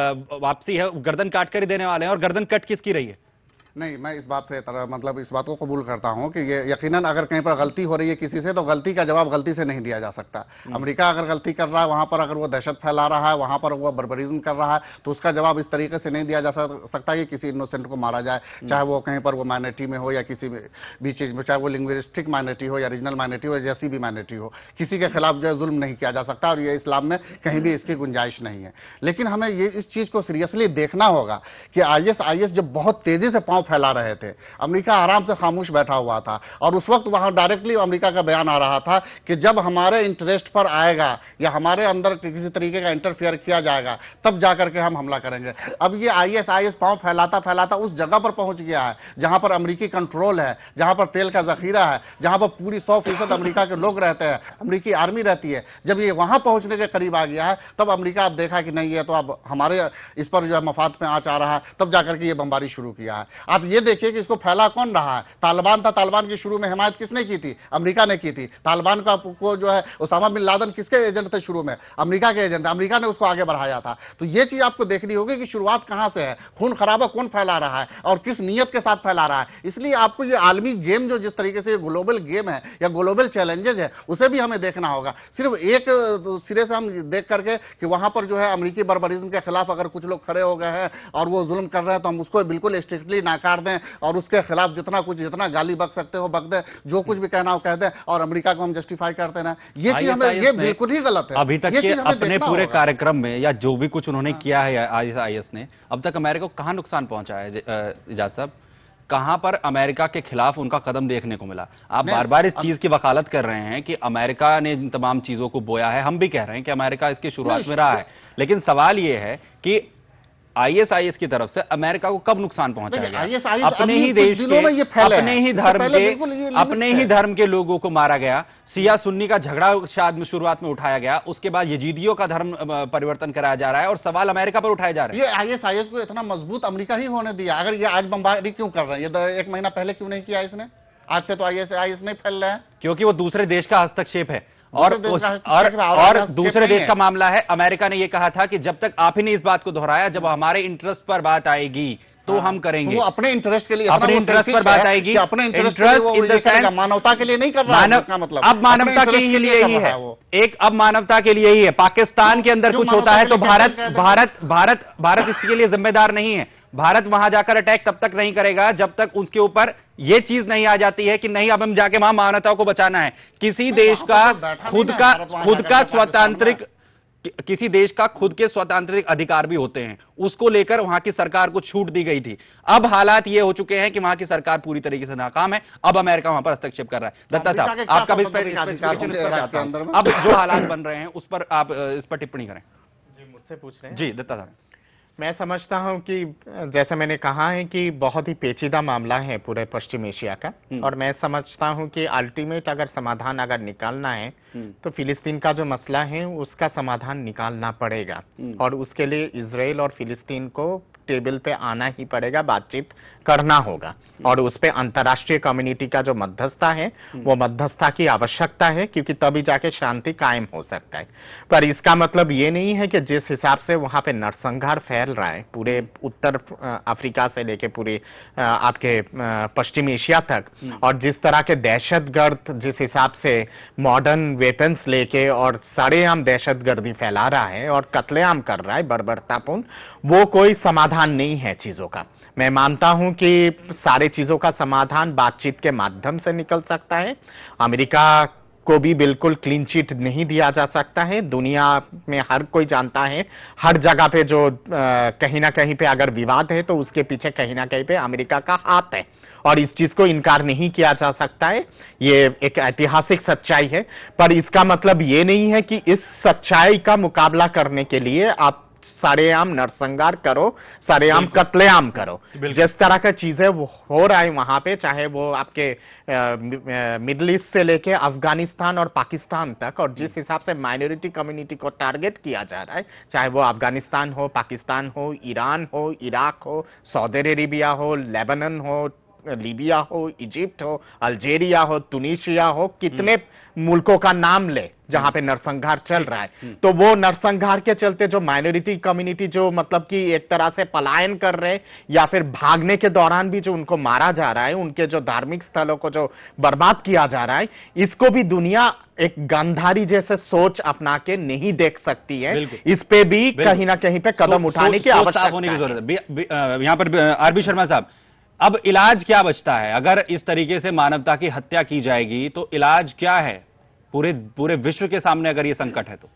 Speaker 1: वापसी है गर्दन काट कर ही देने वाले हैं, और गर्दन कट किसकी रही है?
Speaker 3: नहीं, मैं इस बात से मतलब इस बात को कबूल करता हूं कि ये यकीनन अगर कहीं पर गलती हो रही है किसी से तो गलती का जवाब गलती से नहीं दिया जा सकता। अमेरिका अगर गलती कर रहा है, वहां पर अगर वो दहशत फैला रहा है, वहां पर वो बर्बरिज्म कर रहा है, तो उसका जवाब इस तरीके से नहीं दिया जा सकता कि किसी इनोसेंट को मारा जाए, चाहे वो कहीं पर वो माइनॉरिटी में हो या किसी भी चीज में, चाहे वो लिंग्विस्टिक माइनॉरिटी हो या रीजनल माइनॉरिटी हो, जैसी भी माइनॉरिटी हो, किसी के खिलाफ जो है जुल्म नहीं किया जा सकता, और ये इस्लाम में कहीं भी इसकी गुंजाइश नहीं है। लेकिन हमें ये इस चीज को सीरियसली देखना होगा कि आईएसआईएस जब बहुत तेजी से पांव फैला रहे थे, अमेरिका आराम से खामोश बैठा हुआ था, और उस वक्त वहां डायरेक्टली अमेरिका का बयान आ रहा था कि जब हमारे इंटरेस्ट पर आएगा या हमारे अंदर किसी तरीके का इंटरफेयर किया जाएगा तब जाकर के हम हमला करेंगे। अब ये आईएसआईएस पांव फैलाता फैलाता उस जगह पर पहुंच गया है जहां पर अमेरिकी कंट्रोल है, जहां पर तेल का जखीरा है, जहां पर पूरी 100% अमेरिका के लोग रहते हैं, अमेरिकी आर्मी रहती है। जब ये वहां पहुंचने के करीब आ गया है तब अमेरिका अब देखा कि नहीं है तो अब हमारे इस पर जो है मफाद में आंच आ रहा है, तब जाकर के ये बमबारी शुरू किया है। आप ये देखिए कि इसको फैला कौन रहा है? तालिबान था। तालिबान की शुरू में हिमायत किसने की थी? अमेरिका ने की थी। तालिबान को जो है उसामा बिन लादेन किसके एजेंट थे शुरू में? अमेरिका के एजेंट। अमेरिका ने उसको आगे बढ़ाया था। तो ये चीज आपको देखनी होगी कि शुरुआत कहां से है, खून खराबा कौन फैला रहा है और किस नीयत के साथ फैला रहा है। इसलिए आपको ये आलमी गेम जो जिस तरीके से ग्लोबल गेम है या ग्लोबल चैलेंजेस है उसे भी हमें देखना होगा। सिर्फ एक सिरे से हम देख करके कि वहां पर जो है अमेरिकी बर्बरिज्म के खिलाफ अगर कुछ लोग खड़े हो गए हैं और वो जुल्म कर रहे हैं तो हम उसको बिल्कुल स्ट्रिक्टली नाकार दें और उसके खिलाफ जितना गाली बक सकते हो बक दें, जो कुछ भी कहना हो कह दें और अमेरिका को हम जस्टिफाई करते हैं। ये चीज हमें ये बिल्कुल ही गलत है।
Speaker 1: अभी तक के अपने पूरे कार्यक्रम में या जो भी कुछ उन्होंने किया है आईएसआईएस ने, अब तक अमेरिका को कहां नुकसान पहुंचा है? इजाज साहब, कहां पर अमेरिका के खिलाफ उनका कदम देखने को मिला? आप बार बार इस चीज की वकालत कर रहे हैं कि अमेरिका ने इन तमाम चीजों को बोया है। हम भी कह रहे हैं कि अमेरिका इसकी शुरुआत में रहा है, लेकिन सवाल यह है कि आईएसआईएस की तरफ से अमेरिका को कब नुकसान पहुंचाया गया? अपने ही देश के, अपने ही धर्म के लोगों को मारा गया, सिया सुन्नी का झगड़ा शायद शुरुआत में उठाया गया, उसके बाद यजीदियों का धर्म परिवर्तन कराया जा रहा है और सवाल अमेरिका पर उठाए जा रहे हैं।
Speaker 3: ये आईएसआईएस को इतना मजबूत अमेरिका ही होने दिया। अगर ये आज बमबारी क्यों कर रहे हैं? ये 1 महीना पहले क्यों नहीं किया इसने? आज से तो आईएसआईएस नहीं फैल रहा है
Speaker 1: क्योंकि वो दूसरे देश का हस्तक्षेप है। और दूसरे देश का मामला है। अमेरिका ने यह कहा था कि जब तक आप ही ने इस बात को दोहराया, जब हमारे इंटरेस्ट पर बात आएगी तो हम करेंगे।
Speaker 3: वो अपने इंटरेस्ट के लिए,
Speaker 1: अपने इंटरेस्ट पर बात आएगी,
Speaker 3: अपने इंटरेस्ट इन द सेंस मानवता के लिए नहीं कर रहा है, इसका मतलब
Speaker 1: अब मानवता के लिए ही है, एक अब मानवता के लिए ही है। पाकिस्तान के अंदर कुछ होता है तो भारत इसके लिए जिम्मेदार नहीं है। भारत वहां जाकर अटैक तब तक नहीं करेगा जब तक उसके ऊपर यह चीज नहीं आ जाती है कि नहीं अब हम जाके वहां मानवता को बचाना है। किसी देश का खुद के स्वतांत्रिक अधिकार भी होते हैं, उसको लेकर वहां की सरकार को छूट दी गई थी। अब हालात ये हो चुके हैं कि वहां की सरकार पूरी तरीके से नाकाम है। अब अमेरिका वहां पर हस्तक्षेप कर रहा है। दत्ता साहब, आपका भी अब जो हालात बन रहे हैं उस पर आप इस पर टिप्पणी करें।
Speaker 4: जी, मुझसे पूछ रहे हैं?
Speaker 1: जी दत्ता साहब।
Speaker 4: मैं समझता हूं कि जैसे मैंने कहा है कि बहुत ही पेचीदा मामला है पूरे पश्चिम एशिया का, और मैं समझता हूं कि अल्टीमेट अगर समाधान अगर निकालना है तो फिलिस्तीन का जो मसला है उसका समाधान निकालना पड़ेगा, और उसके लिए इजराइल और फिलिस्तीन को टेबल पे आना ही पड़ेगा, बातचीत करना होगा, और उस पे अंतर्राष्ट्रीय कम्युनिटी का जो मध्यस्थता है वो मध्यस्थता की आवश्यकता है, क्योंकि तभी जाके शांति कायम हो सकता है। पर इसका मतलब ये नहीं है कि जिस हिसाब से वहां पे नरसंहार फैल रहा है पूरे उत्तर अफ्रीका से लेके पूरे आपके पश्चिम एशिया तक, और जिस तरह के दहशतगर्द जिस हिसाब से मॉडर्न वेपन्स लेके और सरेआम दहशतगर्दी फैला रहा है और कत्लेआम कर रहा है बर्बरतापूर्ण, वो कोई समाधान नहीं है चीजों का। मैं मानता हूं कि सारे चीजों का समाधान बातचीत के माध्यम से निकल सकता है। अमेरिका को भी बिल्कुल क्लीन चिट नहीं दिया जा सकता है। दुनिया में हर कोई जानता है, हर जगह पे जो कहीं ना कहीं पे अगर विवाद है तो उसके पीछे कहीं ना कहीं पे अमेरिका का हाथ है, और इस चीज को इनकार नहीं किया जा सकता है। ये एक ऐतिहासिक सच्चाई है, पर इसका मतलब ये नहीं है कि इस सच्चाई का मुकाबला करने के लिए आप सरेआम नरसंहार करो, सरेआम कत्लेआम करो। जिस तरह का चीजें हो रहा है वहां पे, चाहे वो आपके मिडिल ईस्ट से लेके अफगानिस्तान और पाकिस्तान तक, और जिस हिसाब से माइनॉरिटी कम्युनिटी को टारगेट किया जा रहा है, चाहे वो अफगानिस्तान हो, पाकिस्तान हो, ईरान हो, इराक हो, सऊदी अरेबिया हो, लेबनान हो, लीबिया हो, इजिप्ट हो, अल्जेरिया हो, तुनिशिया हो, कितने मुल्कों का नाम ले जहां पे नरसंहार चल रहा है। तो वो नरसंहार के चलते जो माइनॉरिटी कम्युनिटी जो मतलब कि एक तरह से पलायन कर रहे, या फिर भागने के दौरान भी जो उनको मारा जा रहा है, उनके जो धार्मिक स्थलों को जो बर्बाद किया जा रहा है, इसको भी दुनिया एक गांधारी जैसे सोच अपना के नहीं देख सकती है। इस पे भी कहीं ना कहीं पे कदम उठाने की आवश्यकता है।
Speaker 1: यहां पर आरबी शर्मा साहब, अब इलाज क्या बचता है? अगर इस तरीके से मानवता की हत्या की जाएगी तो इलाज क्या है पूरे विश्व के सामने अगर ये संकट है तो?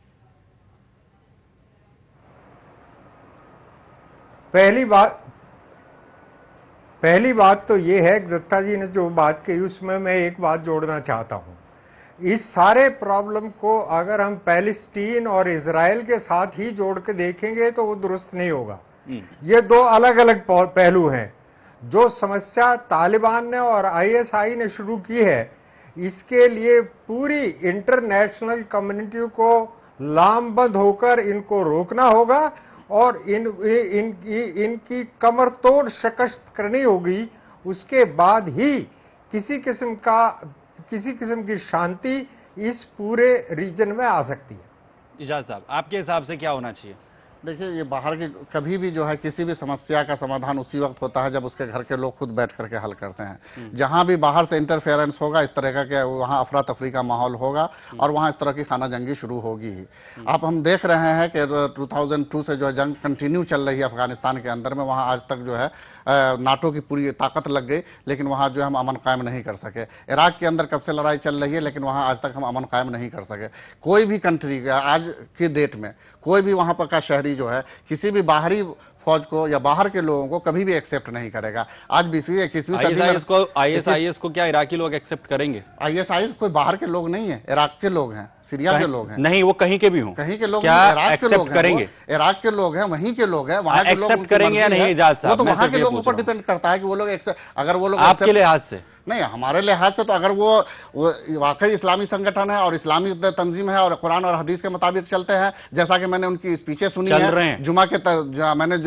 Speaker 5: पहली बात तो ये है, दत्ता जी ने जो बात कही उसमें मैं एक बात जोड़ना चाहता हूं। इस सारे प्रॉब्लम को अगर हम पैलेस्टीन और इजराइल के साथ ही जोड़ के देखेंगे तो वो दुरुस्त नहीं होगा। ये दो अलग अलग पहलू हैं। जो समस्या तालिबान ने और आईएसआई ने शुरू की है, इसके लिए पूरी इंटरनेशनल कम्युनिटी को लामबंद होकर इनको रोकना होगा, और इनकी कमर तोड़ शिकस्त करनी होगी। उसके बाद ही किसी किस्म की शांति इस पूरे रीजन में आ सकती है।
Speaker 1: इजाज साहब, आपके हिसाब से क्या होना चाहिए?
Speaker 3: देखिए, ये बाहर के कभी भी जो है किसी भी समस्या का समाधान उसी वक्त होता है जब उसके घर के लोग खुद बैठ करके हल करते हैं। जहां भी बाहर से इंटरफेरेंस होगा, इस तरह का वहां अफरा तफरी का माहौल होगा और वहां इस तरह की खाना जंगी शुरू होगी ही। अब हम देख रहे हैं कि 2002 से जो है जंग कंटिन्यू चल रही है अफगानिस्तान के अंदर में। वहां आज तक जो है नाटो की पूरी ताकत लग गई, लेकिन वहां जो है हम अमन कायम नहीं कर सके। इराक के अंदर कब से लड़ाई चल रही है, लेकिन वहां आज तक हम अमन कायम नहीं कर सके। कोई भी कंट्री आज की डेट में कोई भी वहां पर का शहरी जो है किसी भी बाहरी फौज को या बाहर के लोगों को कभी भी एक्सेप्ट नहीं करेगा। आज 20वीं 21वीं सदी में
Speaker 1: आईएसआईएस को क्या इराकी लोग एक्सेप्ट करेंगे?
Speaker 3: आईएसआईएस कोई बाहर के लोग नहीं है, इराक के लोग हैं, सीरिया के लोग हैं।
Speaker 1: नहीं, वो कहीं के भी हों,
Speaker 3: कहीं के लोग
Speaker 1: क्या
Speaker 3: इराक के लोग
Speaker 1: करेंगे?
Speaker 3: इराक के लोग हैं, वहीं के लोग हैं, वहां के लोग
Speaker 1: एक्सेप्ट करेंगे या नहीं?
Speaker 3: वो तो वहां के लोगों पर डिपेंड करता है कि वो लोग अगर वो लोग
Speaker 1: आपके लिहाज से
Speaker 3: नहीं, हमारे लिहाज से तो अगर वो वाकई इस्लामी संगठन है और इस्लामी तंजीम है और कुरान और हदीस के मुताबिक चलते हैं, जैसा कि मैंने उनकी स्पीचें सुनी है जुमा के मैंने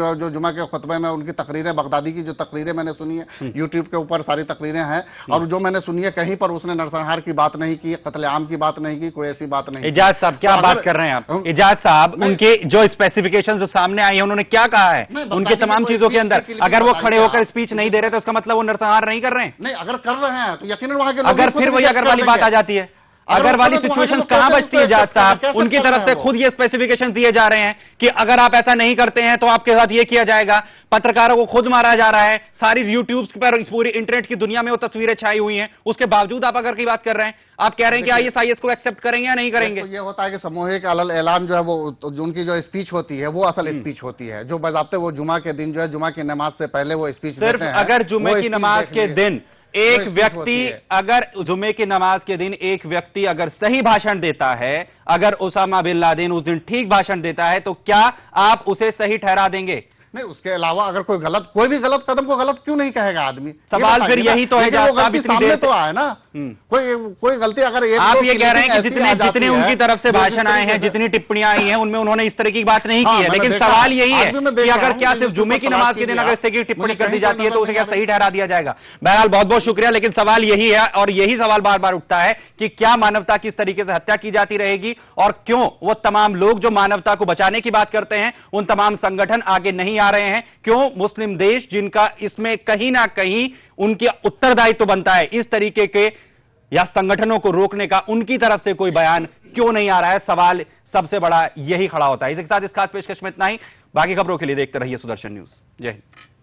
Speaker 3: जो जुमा के खुतबे में उनकी तकरीरें, बगदादी की जो तकरीरें मैंने सुनी है, यूट्यूब के ऊपर सारी तकरीरें हैं, और जो मैंने सुनी है कहीं पर उसने नरसंहार की बात नहीं की, कत्लेआम की बात नहीं की, कोई ऐसी बात नहीं।
Speaker 1: इजाज साहब क्या बात कर रहे हैं आप? इजाज साहब उनके जो स्पेसिफिकेशन जो सामने आई है उन्होंने क्या कहा है उनके तमाम चीजों के अंदर? अगर वो खड़े होकर स्पीच नहीं दे रहे तो इसका मतलब वो नरसंहार नहीं कर रहे हैं?
Speaker 3: नहीं, अगर कर रहे हैं तो यकीनन वहां के
Speaker 1: अगर फिर वही अगर वाली बात आ जाती है, अगर वाली सिचुएशंस कहां बचती है जाट साहब? उनकी तरफ से खुद ये स्पेसिफिकेशन दिए जा रहे हैं कि अगर आप ऐसा नहीं करते हैं तो आपके साथ ये किया जाएगा, पत्रकारों को खुद मारा जा रहा है, सारी यूट्यूब पर पूरी इंटरनेट की दुनिया में वो तस्वीरें छाई हुई हैं, उसके बावजूद आप अगर की बात कर रहे हैं, आप कह रहे हैं कि आईएसआईएस को एक्सेप्ट करेंगे या नहीं करेंगे?
Speaker 3: तो ये होता है कि सामूहिक अलल ऐलान जो है वो जो उनकी जो स्पीच होती है वो असल स्पीच होती है, जो बजाते वो जुमा के दिन जो है जुमा की नमाज से पहले वो स्पीच देते हैं।
Speaker 1: अगर जुमे की नमाज के दिन एक व्यक्ति, अगर जुमे की नमाज के दिन एक व्यक्ति अगर सही भाषण देता है, अगर उसामा बिन लादेन उस दिन ठीक भाषण देता है, तो क्या आप उसे सही ठहरा देंगे?
Speaker 3: नहीं, उसके अलावा अगर कोई भी गलत कदम को गलत क्यों नहीं कहेगा आदमी?
Speaker 1: सवाल फिर यही तो है
Speaker 3: गलती सामने तो आए ना, कोई गलती अगर एक
Speaker 1: आप ये कह रहे हैं कि जितने उनकी तरफ से भाषण आए हैं, जितनी टिप्पणियां आई हैं, उनमें उन्होंने इस तरह की बात नहीं की है, लेकिन सवाल यही है कि अगर क्या सिर्फ जुमे की नमाज के दिन अगर इस तरह की टिप्पणी कर दी जाती है तो उसे क्या सही ठहरा दिया जाएगा? बहरहाल बहुत बहुत शुक्रिया, लेकिन सवाल यही है और यही सवाल बार बार उठता है कि क्या मानवता की इस तरीके से हत्या की जाती रहेगी, और क्यों वो तमाम लोग जो मानवता को बचाने की बात करते हैं उन तमाम संगठन आगे नहीं आ रहे हैं? क्यों मुस्लिम देश जिनका इसमें कहीं ना कहीं उनकी उत्तरदायित्व बनता है इस तरीके के या संगठनों को रोकने का, उनकी तरफ से कोई बयान क्यों नहीं आ रहा है? सवाल सबसे बड़ा यही खड़ा होता है। इसके साथ इस खास पेशकश में इतना ही। बाकी खबरों के लिए देखते रहिए सुदर्शन न्यूज। जय हिंद।